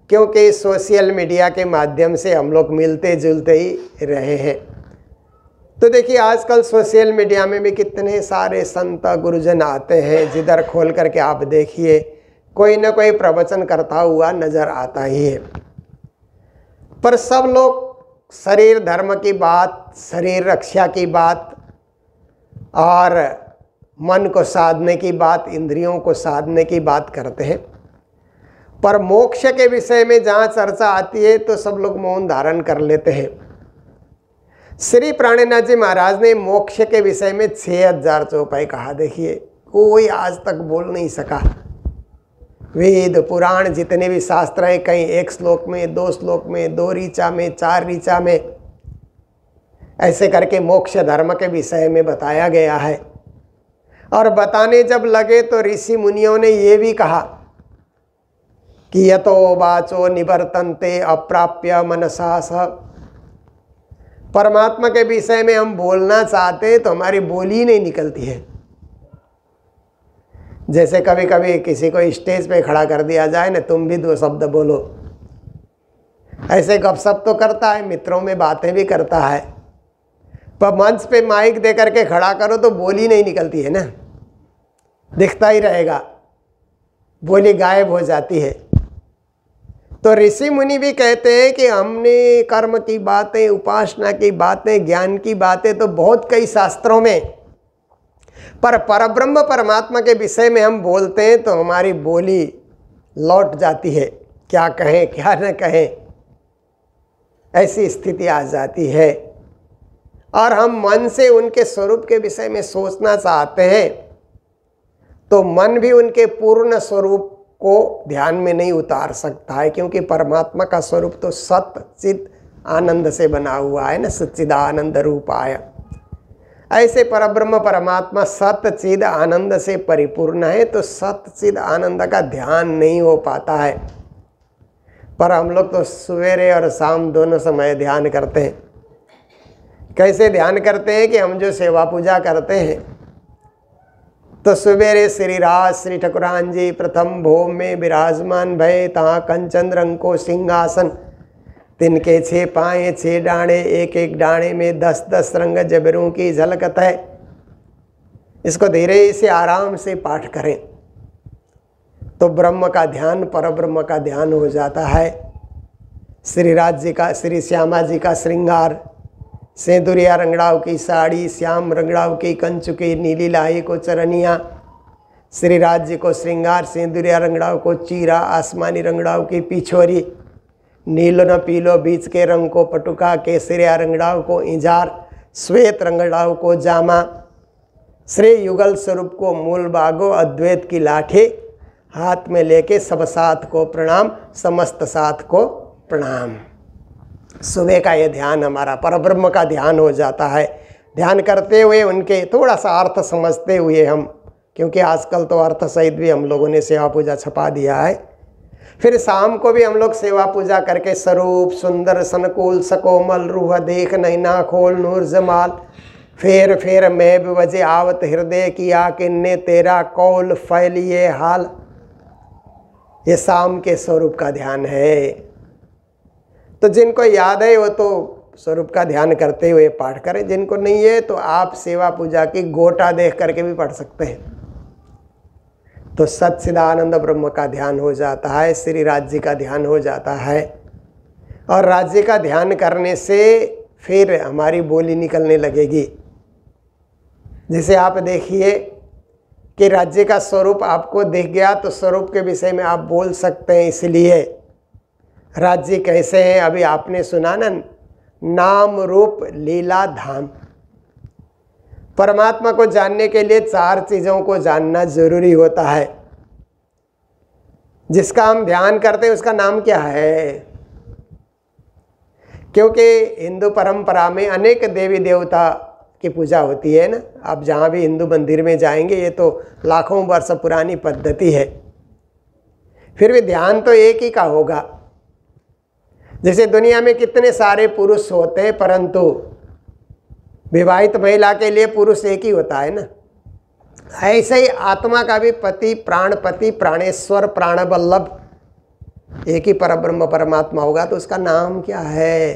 क्योंकि सोशल मीडिया के माध्यम से हम लोग मिलते जुलते ही रहे हैं। तो देखिए आजकल सोशल मीडिया में भी कितने सारे संत गुरुजन आते हैं, जिधर खोल करके आप देखिए कोई ना कोई प्रवचन करता हुआ नज़र आता ही है। पर सब लोग शरीर धर्म की बात, शरीर रक्षा की बात और मन को साधने की बात, इंद्रियों को साधने की बात करते हैं। पर मोक्ष के विषय में जहाँ चर्चा आती है तो सब लोग मौन धारण कर लेते हैं। श्री प्राणनाथ जी महाराज ने मोक्ष के विषय में छः हजार चौपाई कहा। देखिए कोई आज तक बोल नहीं सका। वेद पुराण जितने भी शास्त्र हैं, कहीं एक श्लोक में, दो श्लोक में, दो ऋचा में, चार ऋचा में, ऐसे करके मोक्ष धर्म के विषय में बताया गया है। और बताने जब लगे तो ऋषि मुनियों ने ये भी कहा कि यतो वाचो निवर्तन्ते अप्राप्य मनसा स। परमात्मा के विषय में हम बोलना चाहते हैं तो हमारी बोली नहीं निकलती है। जैसे कभी कभी किसी को स्टेज पे खड़ा कर दिया जाए ना, तुम भी दो शब्द बोलो, ऐसे गपशप तो करता है, मित्रों में बातें भी करता है, पर मंच पे माइक दे करके खड़ा करो तो बोली नहीं निकलती है ना, दिखता ही रहेगा, बोली गायब हो जाती है। तो ऋषि मुनि भी कहते हैं कि हमने कर्म की बातें, उपासना की बातें, ज्ञान की बातें तो बहुत कई शास्त्रों में, पर परब्रह्म परमात्मा के विषय में हम बोलते हैं तो हमारी बोली लौट जाती है, क्या कहें क्या न कहें, ऐसी स्थिति आ जाती है। और हम मन से उनके स्वरूप के विषय में सोचना चाहते हैं तो मन भी उनके पूर्ण स्वरूप को ध्यान में नहीं उतार सकता है, क्योंकि परमात्मा का स्वरूप तो सत चित आनंद से बना हुआ है ना, सच्चिदानंद रूपाय। ऐसे परब्रह्म परमात्मा सत चिद आनंद से परिपूर्ण है, तो सत चिद आनंद का ध्यान नहीं हो पाता है। पर हम लोग तो सवेरे और शाम दोनों समय ध्यान करते हैं। कैसे ध्यान करते हैं कि हम जो सेवा पूजा करते हैं तो सवेरे श्री राज श्री ठकुरान जी प्रथम भोग में विराजमान भय, तहाँ कंचन रंग को सिंहासन, तिनके छः पाए छः डाणे, एक एक डाणे में दस दस रंग जबरों की झलकत है। इसको धीरे से आराम से पाठ करें तो ब्रह्म का ध्यान, परब्रह्म का ध्यान हो जाता है। श्री राज जी का, श्री श्यामा जी का श्रृंगार, सेंदुरिया रंगड़ाव की साड़ी, श्याम रंगड़ाव की कंचुकी नीली लाई को चरनिया, श्री राज जी को श्रृंगार, सेंदुरिया रंगड़ाव को चीरा, आसमानी रंगड़ाव की पिछोरी, नीलो न पीलो बीच के रंग को पटुका, केसरिया रंगड़ाव को इंजार, श्वेत रंगड़ाव को जामा, श्री युगल स्वरूप को मूल बागो, अद्वैत की लाठी हाथ में लेके सब साथ को प्रणाम, समस्त साथ को प्रणाम। सुबह का ये ध्यान हमारा परब्रह्म का ध्यान हो जाता है। ध्यान करते हुए उनके थोड़ा सा अर्थ समझते हुए हम, क्योंकि आजकल तो अर्थ सहित भी हम लोगों ने सेवा पूजा छपा दिया है। फिर शाम को भी हम लोग सेवा पूजा करके स्वरूप सुंदर सनकुल सकोमल रूह देख नैना खोल नूर जमाल, फेर फेर मैं बजे आवत हृदय किया किन्ने तेरा कौल फैलिए हाल। ये शाम के स्वरूप का ध्यान है। तो जिनको याद है वो तो स्वरूप का ध्यान करते हुए पाठ करें, जिनको नहीं है तो आप सेवा पूजा की गोटा देख करके भी पढ़ सकते हैं। तो सच्चिदानंद ब्रह्म का ध्यान हो जाता है, श्री राज्य का ध्यान हो जाता है। और राज्य का ध्यान करने से फिर हमारी बोली निकलने लगेगी। जैसे आप देखिए कि राज्य का स्वरूप आपको दिख गया तो स्वरूप के विषय में आप बोल सकते हैं। इसलिए राज्य कैसे हैं अभी आपने सुना ना, नाम रूप लीला धाम। परमात्मा को जानने के लिए चार चीज़ों को जानना जरूरी होता है। जिसका हम ध्यान करते हैं उसका नाम क्या है? क्योंकि हिंदू परंपरा में अनेक देवी देवता की पूजा होती है ना। आप जहाँ भी हिंदू मंदिर में जाएंगे, ये तो लाखों वर्ष पुरानी पद्धति है, फिर भी ध्यान तो एक ही का होगा। जैसे दुनिया में कितने सारे पुरुष होते हैं, परंतु विवाहित महिला के लिए पुरुष एक ही होता है ना। ऐसे ही आत्मा का भी पति, प्राणपति, प्राणेश्वर, प्राणवल्लभ एक ही परब्रह्म परमात्मा होगा तो उसका नाम क्या है?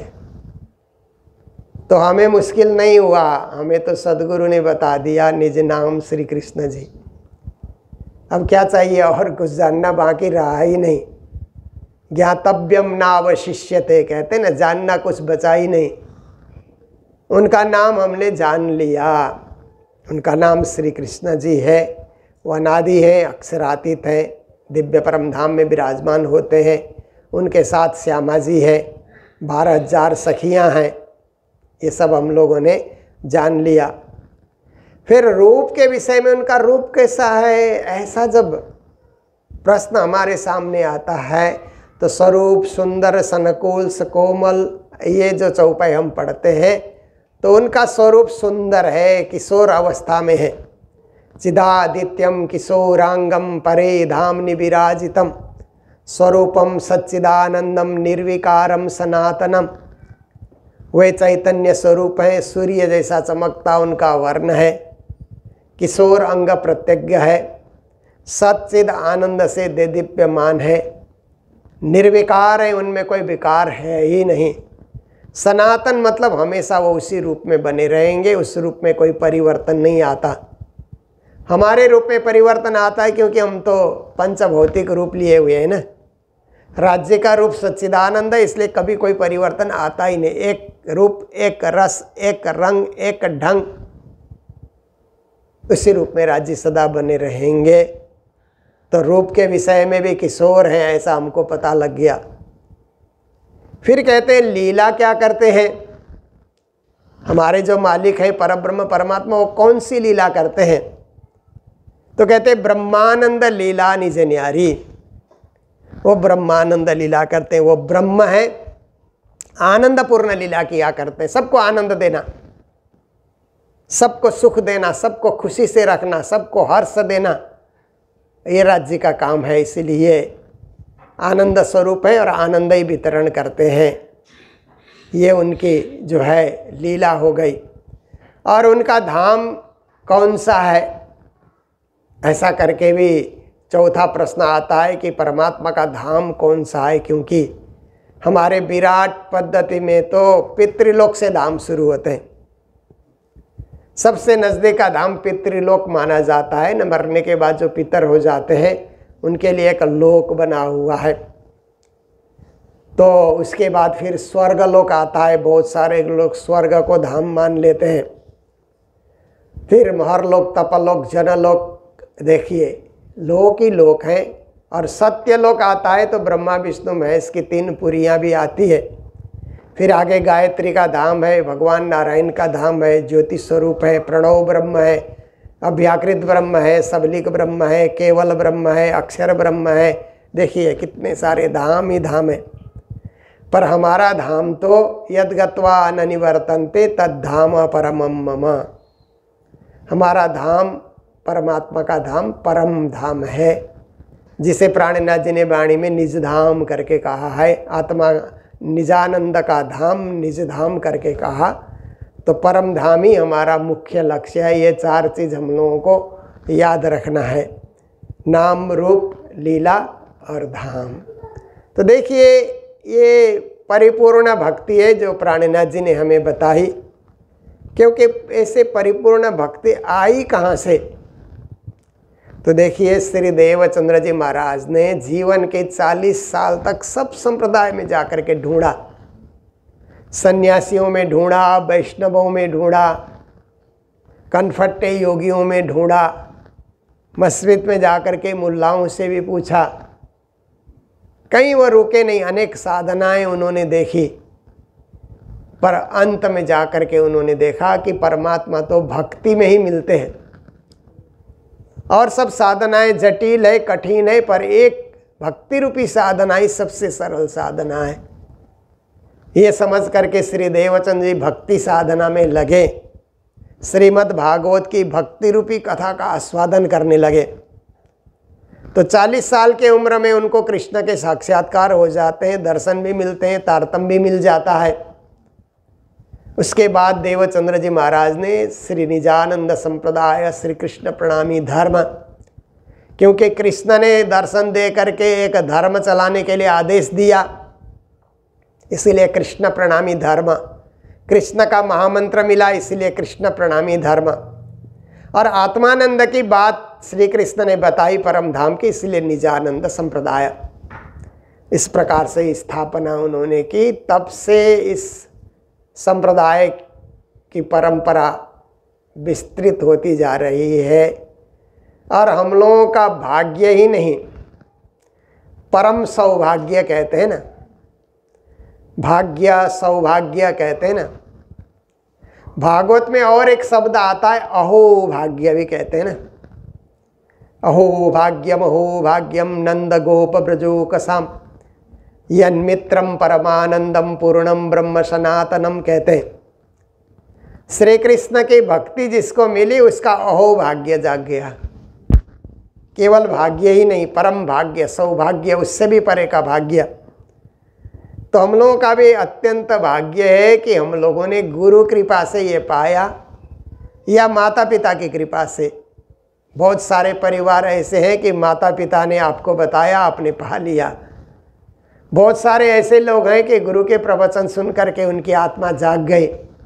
तो हमें मुश्किल नहीं हुआ, हमें तो सदगुरु ने बता दिया निज नाम श्री कृष्ण जी। अब क्या चाहिए, और कुछ जानना बाकी रहा ही नहीं। ज्ञातव्यम नावशिष्यते, कहते ना, जानना कुछ बचा ही नहीं। उनका नाम हमने जान लिया। उनका नाम श्री कृष्ण जी है। वो अनादि है, अक्षरातीत है, दिव्य परम धाम में विराजमान होते हैं। उनके साथ श्यामा जी है, बारह हजार सखियाँ हैं। ये सब हम लोगों ने जान लिया। फिर रूप के विषय में, उनका रूप कैसा है, ऐसा जब प्रश्न हमारे सामने आता है तो स्वरूप सुंदर सनकुल सकोमल, ये जो चौपाई हम पढ़ते हैं तो उनका स्वरूप सुंदर है, किशोर अवस्था में है। चिदादित्यम किशोरांगम परे धामनि विराजितम स्वरूपम सच्चिदानंदम निर्विकारम सनातनम। वे चैतन्य स्वरूप हैं, सूर्य जैसा चमकता उनका वर्ण है, किशोर अंग प्रत्यज्ञ है, सच्चिद आनंद से देदीप्यमान है, निर्विकार है, उनमें कोई विकार है ही नहीं। सनातन मतलब हमेशा वो उसी रूप में बने रहेंगे, उस रूप में कोई परिवर्तन नहीं आता। हमारे रूप में परिवर्तन आता है क्योंकि हम तो पंचभौतिक रूप लिए हुए हैं ना। राज्य का रूप सच्चिदानंद है, इसलिए कभी कोई परिवर्तन आता ही नहीं। एक रूप, एक रस, एक रंग, एक ढंग, उसी रूप में राज्य सदा बने रहेंगे। तो रूप के विषय में भी किशोर हैं, ऐसा हमको पता लग गया। फिर कहते हैं लीला क्या करते हैं हमारे जो मालिक हैं परब्रह्म परमात्मा, वो कौन सी लीला करते हैं? तो कहते हैं ब्रह्मानंद लीला निज न्यारी। वो ब्रह्मानंद लीला करते हैं, वो ब्रह्म है, आनंदपूर्ण लीला किया करते हैं। सबको आनंद देना, सबको सुख देना, सबको खुशी से रखना, सबको हर्ष देना, ये राज्य का काम है। इसीलिए आनंद स्वरूप है और आनंद ही वितरण करते हैं। ये उनकी जो है लीला हो गई। और उनका धाम कौन सा है, ऐसा करके भी चौथा प्रश्न आता है कि परमात्मा का धाम कौन सा है। क्योंकि हमारे विराट पद्धति में तो पितृलोक से धाम शुरू होते हैं। सबसे नज़दीक का धाम पितृलोक माना जाता है। न मरने के बाद जो पितर हो जाते हैं उनके लिए एक लोक बना हुआ है। तो उसके बाद फिर स्वर्ग लोक आता है। बहुत सारे लोग स्वर्ग को धाम मान लेते हैं। फिर महरलोक, तपलोक, जनलोक, देखिए लोक ही लोक हैं। और सत्य लोक आता है तो ब्रह्मा विष्णु महेश की तीन पुरियाँ भी आती है। फिर आगे गायत्री का धाम है, भगवान नारायण का धाम है, ज्योति स्वरूप है, प्रणव ब्रह्म है, अव्याकृत ब्रह्म है, सबलिक ब्रह्म है, केवल ब्रह्म है, अक्षर ब्रह्म है। देखिए कितने सारे धाम ही धाम है। पर हमारा धाम तो यद गत्वा न निवर्तन्ते तद्धाम परमम मम। हमारा धाम परमात्मा का धाम परम धाम है, जिसे प्राणनाथ जी ने वाणी में निज धाम करके कहा है। आत्मा निजानंद का धाम निज धाम करके कहा। तो परम धाम ही हमारा मुख्य लक्ष्य है। ये चार चीज़ हम लोगों को याद रखना है, नाम रूप लीला और धाम। तो देखिए ये परिपूर्ण भक्ति है जो प्राणनाथ जी ने हमें बताई। क्योंकि ऐसे परिपूर्ण भक्ति आई कहाँ से? तो देखिए श्री देवचंद्र जी महाराज ने जीवन के चालीस साल तक सब संप्रदाय में जाकर के ढूंढा। सन्यासियों में ढूंढा, वैष्णवों में ढूंढा, कनफट्टे योगियों में ढूंढा, मस्जिद में जाकर के मुल्लाओं से भी पूछा। कहीं वो रुके नहीं, अनेक साधनाएं उन्होंने देखी। पर अंत में जाकर के उन्होंने देखा कि परमात्मा तो भक्ति में ही मिलते हैं। और सब साधनाएं जटिल है, कठिन है, पर एक भक्ति रूपी साधना ही सबसे सरल साधना है। ये समझ करके श्री देवचंद जी भक्ति साधना में लगे। श्रीमद् भागवत की भक्ति रूपी कथा का आस्वादन करने लगे। तो चालीस साल के उम्र में उनको कृष्ण के साक्षात्कार हो जाते हैं, दर्शन भी मिलते हैं, तारतम्य भी मिल जाता है। उसके बाद देवचंद्र जी महाराज ने श्री निजानंद संप्रदाय श्री कृष्ण प्रणामी धर्म क्योंकि कृष्ण ने दर्शन दे करके एक धर्म चलाने के लिए आदेश दिया, इसीलिए कृष्ण प्रणामी धर्म। कृष्ण का महामंत्र मिला, इसलिए कृष्ण प्रणामी धर्म। और आत्मानंद की बात श्री कृष्ण ने बताई परम धाम की, इसलिए निजानंद संप्रदाय। इस प्रकार से स्थापना उन्होंने की। तब से इस संप्रदाय की परंपरा विस्तृत होती जा रही है। और हम लोगों का भाग्य ही नहीं, परम सौभाग्य कहते हैं ना, भाग्य सौभाग्य कहते हैं ना। भागवत में और एक शब्द आता है अहो भाग्य भी कहते हैं ना। अहो भाग्यम अहो भाग्यम नंद गोप ब्रजो कसाम यन्मित्रम परमानंदम पूर्णम ब्रह्म सनातनम कहते हैं। श्री कृष्ण की भक्ति जिसको मिली उसका अहो भाग्य जाग गया। केवल भाग्य ही नहीं, परम भाग्य, सौभाग्य, उससे भी परे का भाग्य। तो हम लोगों का भी अत्यंत भाग्य है कि हम लोगों ने गुरु कृपा से ये पाया, या माता पिता की कृपा से। बहुत सारे परिवार ऐसे हैं कि माता पिता ने आपको बताया, आपने पा लिया। बहुत सारे ऐसे लोग हैं कि गुरु के प्रवचन सुन करके उनकी आत्मा जाग गई।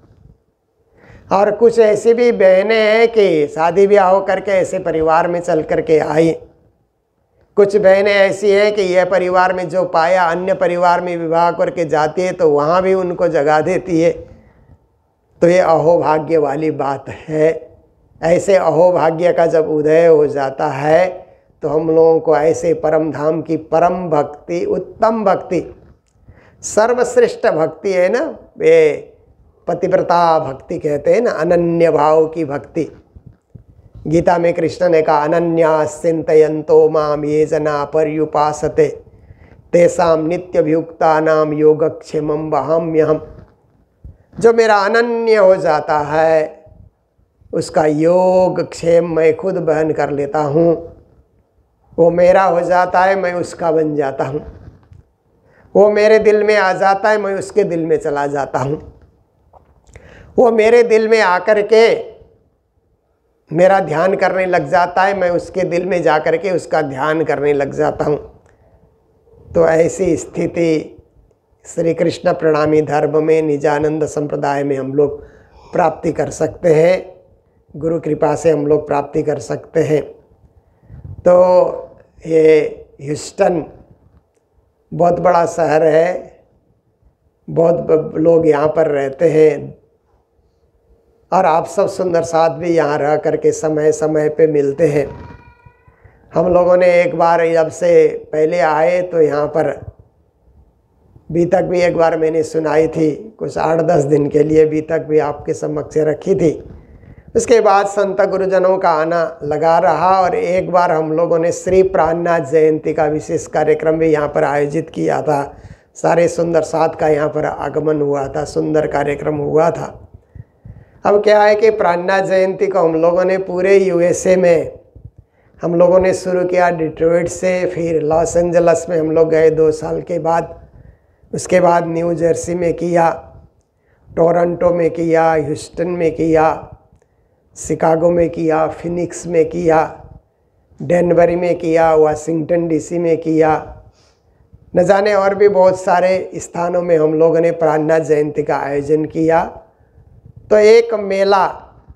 और कुछ ऐसी भी बहनें हैं कि शादी ब्याह हो करके ऐसे परिवार में चल करके आई। कुछ बहनें ऐसी हैं कि यह परिवार में जो पाया अन्य परिवार में विवाह करके जाती है तो वहाँ भी उनको जगा देती है। तो ये अहोभाग्य वाली बात है। ऐसे अहोभाग्य का जब उदय हो जाता है तो हम लोगों को ऐसे परम धाम की परम भक्ति, उत्तम भक्ति, सर्वश्रेष्ठ भक्ति है ना, वे पतिव्रता भक्ति कहते हैं ना, अनन्य भाव की भक्ति। गीता में कृष्ण ने कहा अनन्यास चिंतयन्तो माम ये जना पर्युपासते तेषाम नित्यभियुक्तानाम योगक्षेमं वहाम्यहम्। जो मेरा अनन्य हो जाता है उसका योग क्षेम मैं खुद बहन कर लेता हूँ। वो मेरा हो जाता है, मैं उसका बन जाता हूँ। वो मेरे दिल में आ जाता है, मैं उसके दिल में चला जाता हूँ। वो मेरे दिल में आकर के मेरा ध्यान करने लग जाता है, मैं उसके दिल में जा कर के उसका ध्यान करने लग जाता हूँ। तो ऐसी स्थिति श्री कृष्ण प्रणामी धर्म में, निजानंद संप्रदाय में हम लोग प्राप्ति कर सकते हैं। गुरु कृपा से हम लोग प्राप्ति कर सकते हैं। तो ये ह्यूस्टन बहुत बड़ा शहर है, बहुत लोग यहाँ पर रहते हैं। और आप सब सुंदर साथ भी यहाँ रह करके समय समय पे मिलते हैं। हम लोगों ने एक बार जब से पहले आए तो यहाँ पर बीतक भी एक बार मैंने सुनाई थी, कुछ आठ दस दिन के लिए बीतक भी आपके समक्ष रखी थी। उसके बाद संत गुरुजनों का आना लगा रहा। और एक बार हम लोगों ने श्री प्राणनाथ जयंती का विशेष कार्यक्रम भी यहाँ पर आयोजित किया था। सारे सुंदर साथ का यहाँ पर आगमन हुआ था, सुंदर कार्यक्रम हुआ था। अब क्या है कि प्राणनाथ जयंती को हम लोगों ने पूरे यूएसए में हम लोगों ने शुरू किया, डिट्रॉइट से, फिर लॉस एंजल्स में हम लोग गए दो साल के बाद। उसके बाद न्यू जर्सी में किया, टोरंटो में किया, ह्यूस्टन में किया, शिकागो में किया, फिनिक्स में किया, डेनवरी में किया, वाशिंगटन डीसी में किया, न जाने और भी बहुत सारे स्थानों में हम लोगों ने प्राणनाथ जयंती का आयोजन किया। तो एक मेला,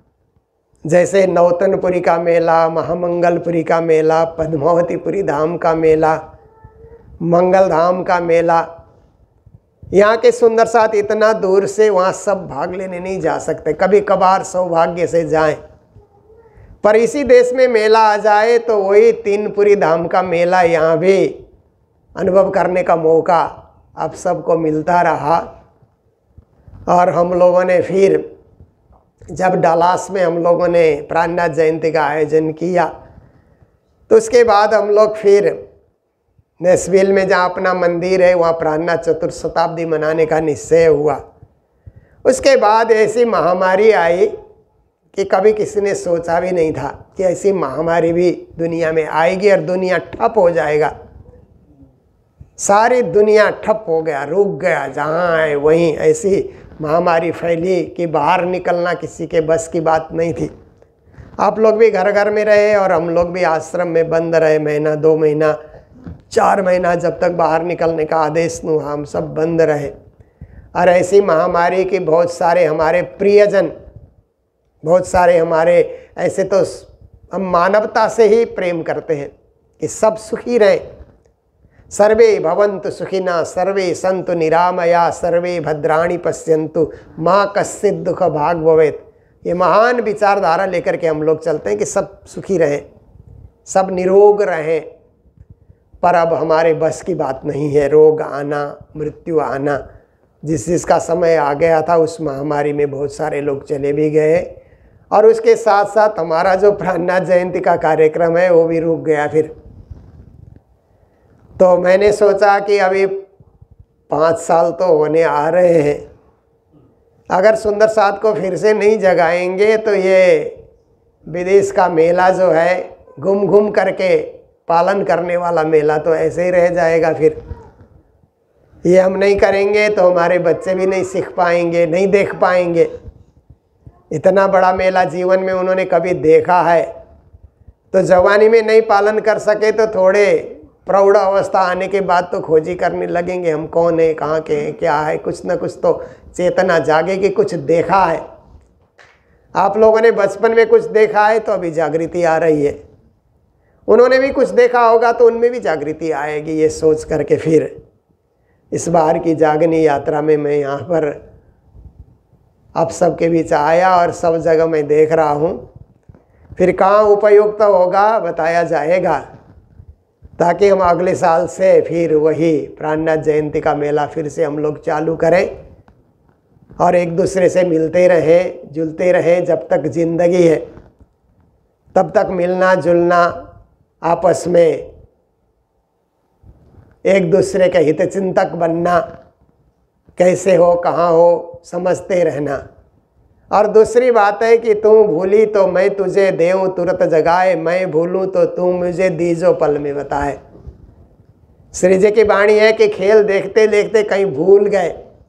जैसे नौतनपुरी का मेला, महामंगलपुरी का मेला, पद्मावतीपुरी धाम का मेला, मंगल धाम का मेला, यहाँ के सुंदर साथ इतना दूर से वहाँ सब भाग लेने नहीं जा सकते। कभी कभार सौभाग्य से जाएं, पर इसी देश में मेला आ जाए तो वही तीनपुरी धाम का मेला यहाँ भी अनुभव करने का मौका आप सबको मिलता रहा। और हम लोगों ने फिर जब डलास में हम लोगों ने प्राणनाथ जयंती का आयोजन किया तो उसके बाद हम लोग फिर नेशविल में जहाँ अपना मंदिर है वहाँ प्राणनाथ चतुर्थ शताब्दी मनाने का निश्चय हुआ। उसके बाद ऐसी महामारी आई कि कभी किसी ने सोचा भी नहीं था कि ऐसी महामारी भी दुनिया में आएगी और दुनिया ठप हो जाएगा। सारी दुनिया ठप हो गया, रुक गया, जहाँ है वहीं ऐसी महामारी फैली कि बाहर निकलना किसी के बस की बात नहीं थी। आप लोग भी घर घर में रहे और हम लोग भी आश्रम में बंद रहे, महीना दो महीना चार महीना, जब तक बाहर निकलने का आदेश न हम सब बंद रहे। और ऐसी महामारी की बहुत सारे हमारे प्रियजन, बहुत सारे हमारे ऐसे, तो हम मानवता से ही प्रेम करते हैं कि सब सुखी रहे। सर्वे भवन्तु सुखिना सर्वे सन्तु निरामया सर्वे भद्राणि पश्यन्तु माँ कश्चित् दुख भाग भवेत्। ये महान विचारधारा लेकर के हम लोग चलते हैं कि सब सुखी रहें, सब निरोग रहें। पर अब हमारे बस की बात नहीं है, रोग आना, मृत्यु आना। जिस जिसका समय आ गया था उस महामारी में बहुत सारे लोग चले भी गए, और उसके साथ साथ हमारा जो प्राणनाथ जयंती का कार्यक्रम है वो भी रुक गया। फिर तो मैंने सोचा कि अभी पाँच साल तो होने आ रहे हैं, अगर सुंदर साथ को फिर से नहीं जगाएंगे तो ये विदेश का मेला जो है घूम घूम करके पालन करने वाला मेला तो ऐसे ही रह जाएगा। फिर ये हम नहीं करेंगे तो हमारे बच्चे भी नहीं सीख पाएंगे, नहीं देख पाएंगे। इतना बड़ा मेला जीवन में उन्होंने कभी देखा है, तो जवानी में नहीं पालन कर सके तो थोड़े प्रौढ़ अवस्था आने के बाद तो खोजी करने लगेंगे, हम कौन है, कहाँ के हैं, क्या है। कुछ ना कुछ तो चेतना जागेगी, कुछ देखा है। आप लोगों ने बचपन में कुछ देखा है तो अभी जागृति आ रही है, उन्होंने भी कुछ देखा होगा तो उनमें भी जागृति आएगी। ये सोच करके फिर इस बार की जागनी यात्रा में मैं यहाँ पर आप सबके बीच आया और सब जगह मैं देख रहा हूँ। फिर कहाँ उपयुक्त होगा बताया जाएगा, ताकि हम अगले साल से फिर वही प्राणनाथ जयंती का मेला फिर से हम लोग चालू करें और एक दूसरे से मिलते रहें, जुलते रहें। जब तक जिंदगी है तब तक मिलना जुलना, आपस में एक दूसरे के हितचिंतक बनना, कैसे हो कहाँ हो समझते रहना। और दूसरी बात है कि तू भूली तो मैं तुझे देऊं तुरंत जगाए, मैं भूलूं तो तू मुझे दीजो पल में बताए। श्री जी की वाणी है कि खेल देखते देखते कहीं भूल गए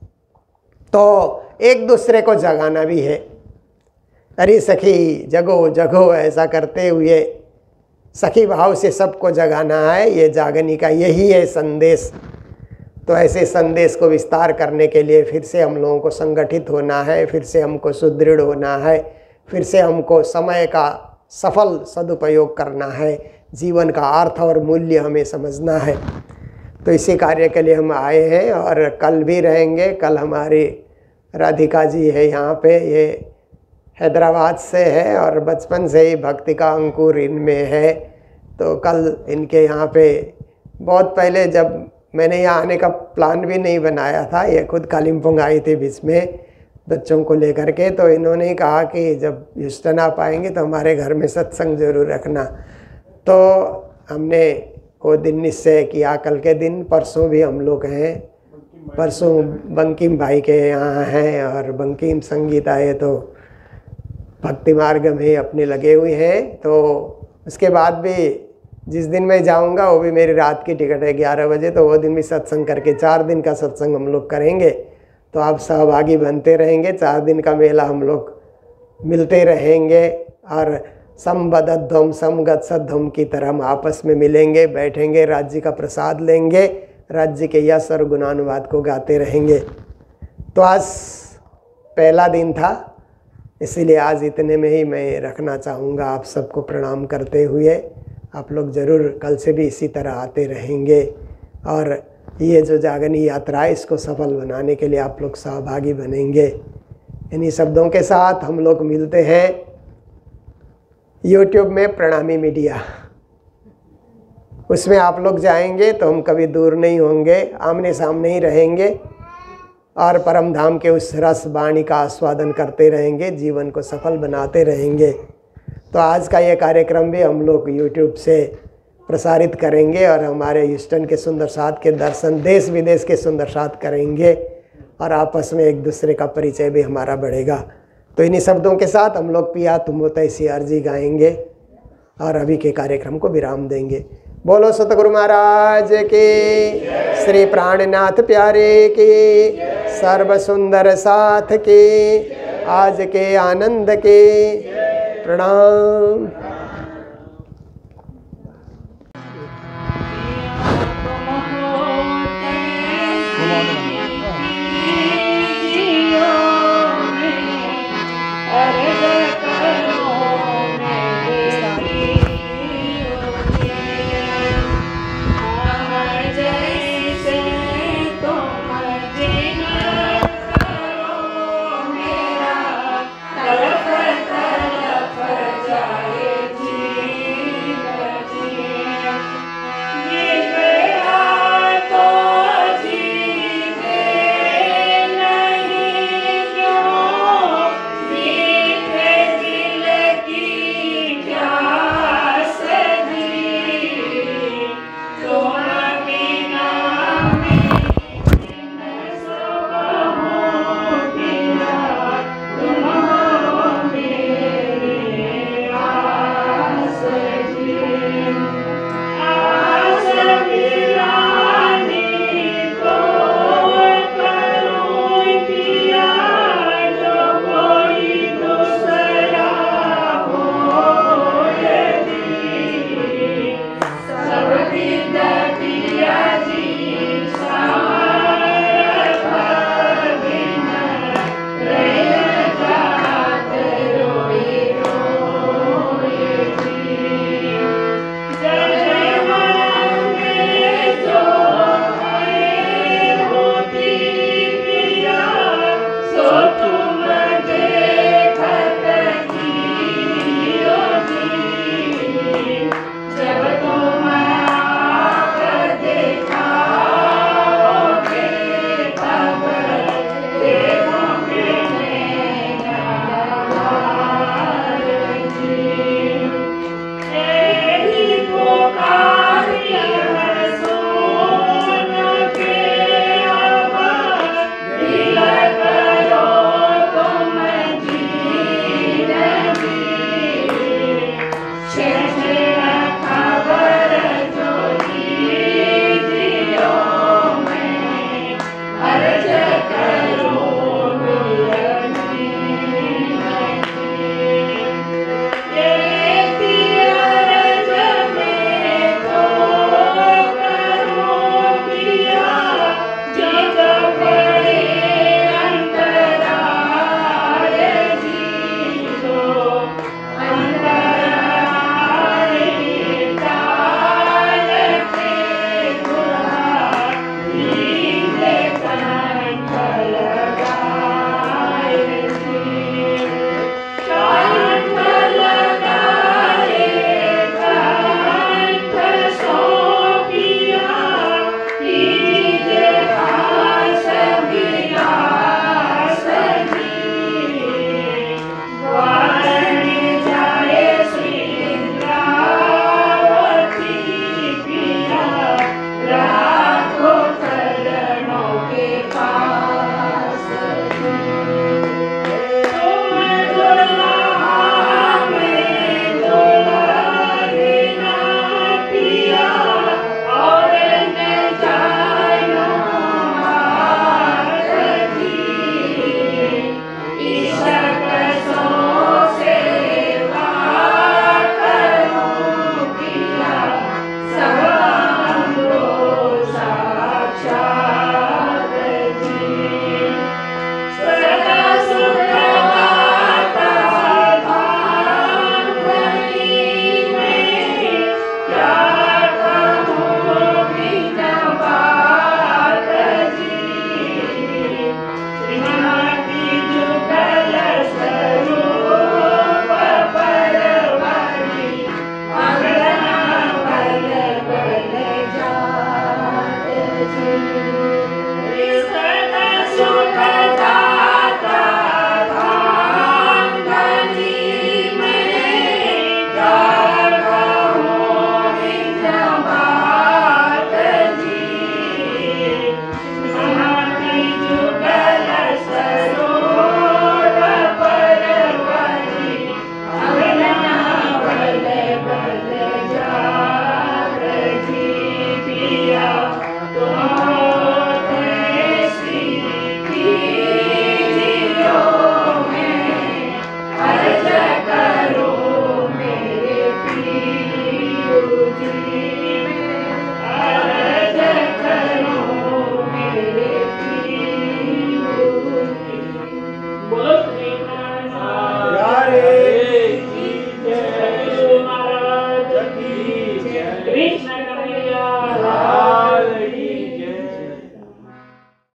तो एक दूसरे को जगाना भी है। अरे सखी जगो जगो, ऐसा करते हुए सखी भाव से सबको जगाना है। ये जागनी का यही है संदेश। तो ऐसे संदेश को विस्तार करने के लिए फिर से हम लोगों को संगठित होना है, फिर से हमको सुदृढ़ होना है, फिर से हमको समय का सफल सदुपयोग करना है, जीवन का अर्थ और मूल्य हमें समझना है। तो इसी कार्य के लिए हम आए हैं और कल भी रहेंगे। कल हमारी राधिका जी है यहाँ पे, ये हैदराबाद से है और बचपन से ही भक्ति का अंकुर इनमें है। तो कल इनके यहाँ पे बहुत पहले, जब मैंने यहाँ आने का प्लान भी नहीं बनाया था, ये खुद कालिम्पोंग आई थी बीच में बच्चों को लेकर के, तो इन्होंने ही कहा कि जब ह्यूस्टन आप आएंगे तो हमारे घर में सत्संग जरूर रखना। तो हमने वो दिन निश्चय किया, कल के दिन। परसों भी हम लोग हैं, परसों बंकिम भाई के यहाँ हैं और बंकिम संगीत आए तो भक्ति मार्ग में अपने लगे हुए हैं। तो उसके बाद भी जिस दिन मैं जाऊंगा वो भी मेरी रात की टिकट है ग्यारह बजे, तो वो दिन भी सत्संग करके चार दिन का सत्संग हम लोग करेंगे। तो आप सहभागी बनते रहेंगे, चार दिन का मेला हम लोग मिलते रहेंगे और संबद्धम समगत सद्धम की तरह हम आपस में मिलेंगे, बैठेंगे, राज्य का प्रसाद लेंगे, राज्य के यश और गुणानुवाद को गाते रहेंगे। तो आज पहला दिन था, इसीलिए आज इतने में ही मैं रखना चाहूँगा। आप सबको प्रणाम करते हुए आप लोग ज़रूर कल से भी इसी तरह आते रहेंगे और ये जो जागनी यात्रा है इसको सफल बनाने के लिए आप लोग सहभागी बनेंगे। इन्हीं शब्दों के साथ हम लोग मिलते हैं यूट्यूब में प्रणामी मीडिया, उसमें आप लोग जाएंगे तो हम कभी दूर नहीं होंगे, आमने सामने ही रहेंगे और परम धाम के उस रस वाणी का आस्वादन करते रहेंगे, जीवन को सफल बनाते रहेंगे। तो आज का ये कार्यक्रम भी हम लोग यूट्यूब से प्रसारित करेंगे और हमारे ह्यूस्टन के सुंदर साथ के दर्शन, देश विदेश के सुंदर साथ करेंगे और आपस में एक दूसरे का परिचय भी हमारा बढ़ेगा। तो इन्हीं शब्दों के साथ हम लोग पिया तुम हो तैसी अर्जी गाएंगे और अभी के कार्यक्रम को विराम देंगे। बोलो सतगुरु महाराज की, श्री प्राणनाथ प्यारे की, सर्व सुंदर साथ की, आज के आनंद की। प्रणाम।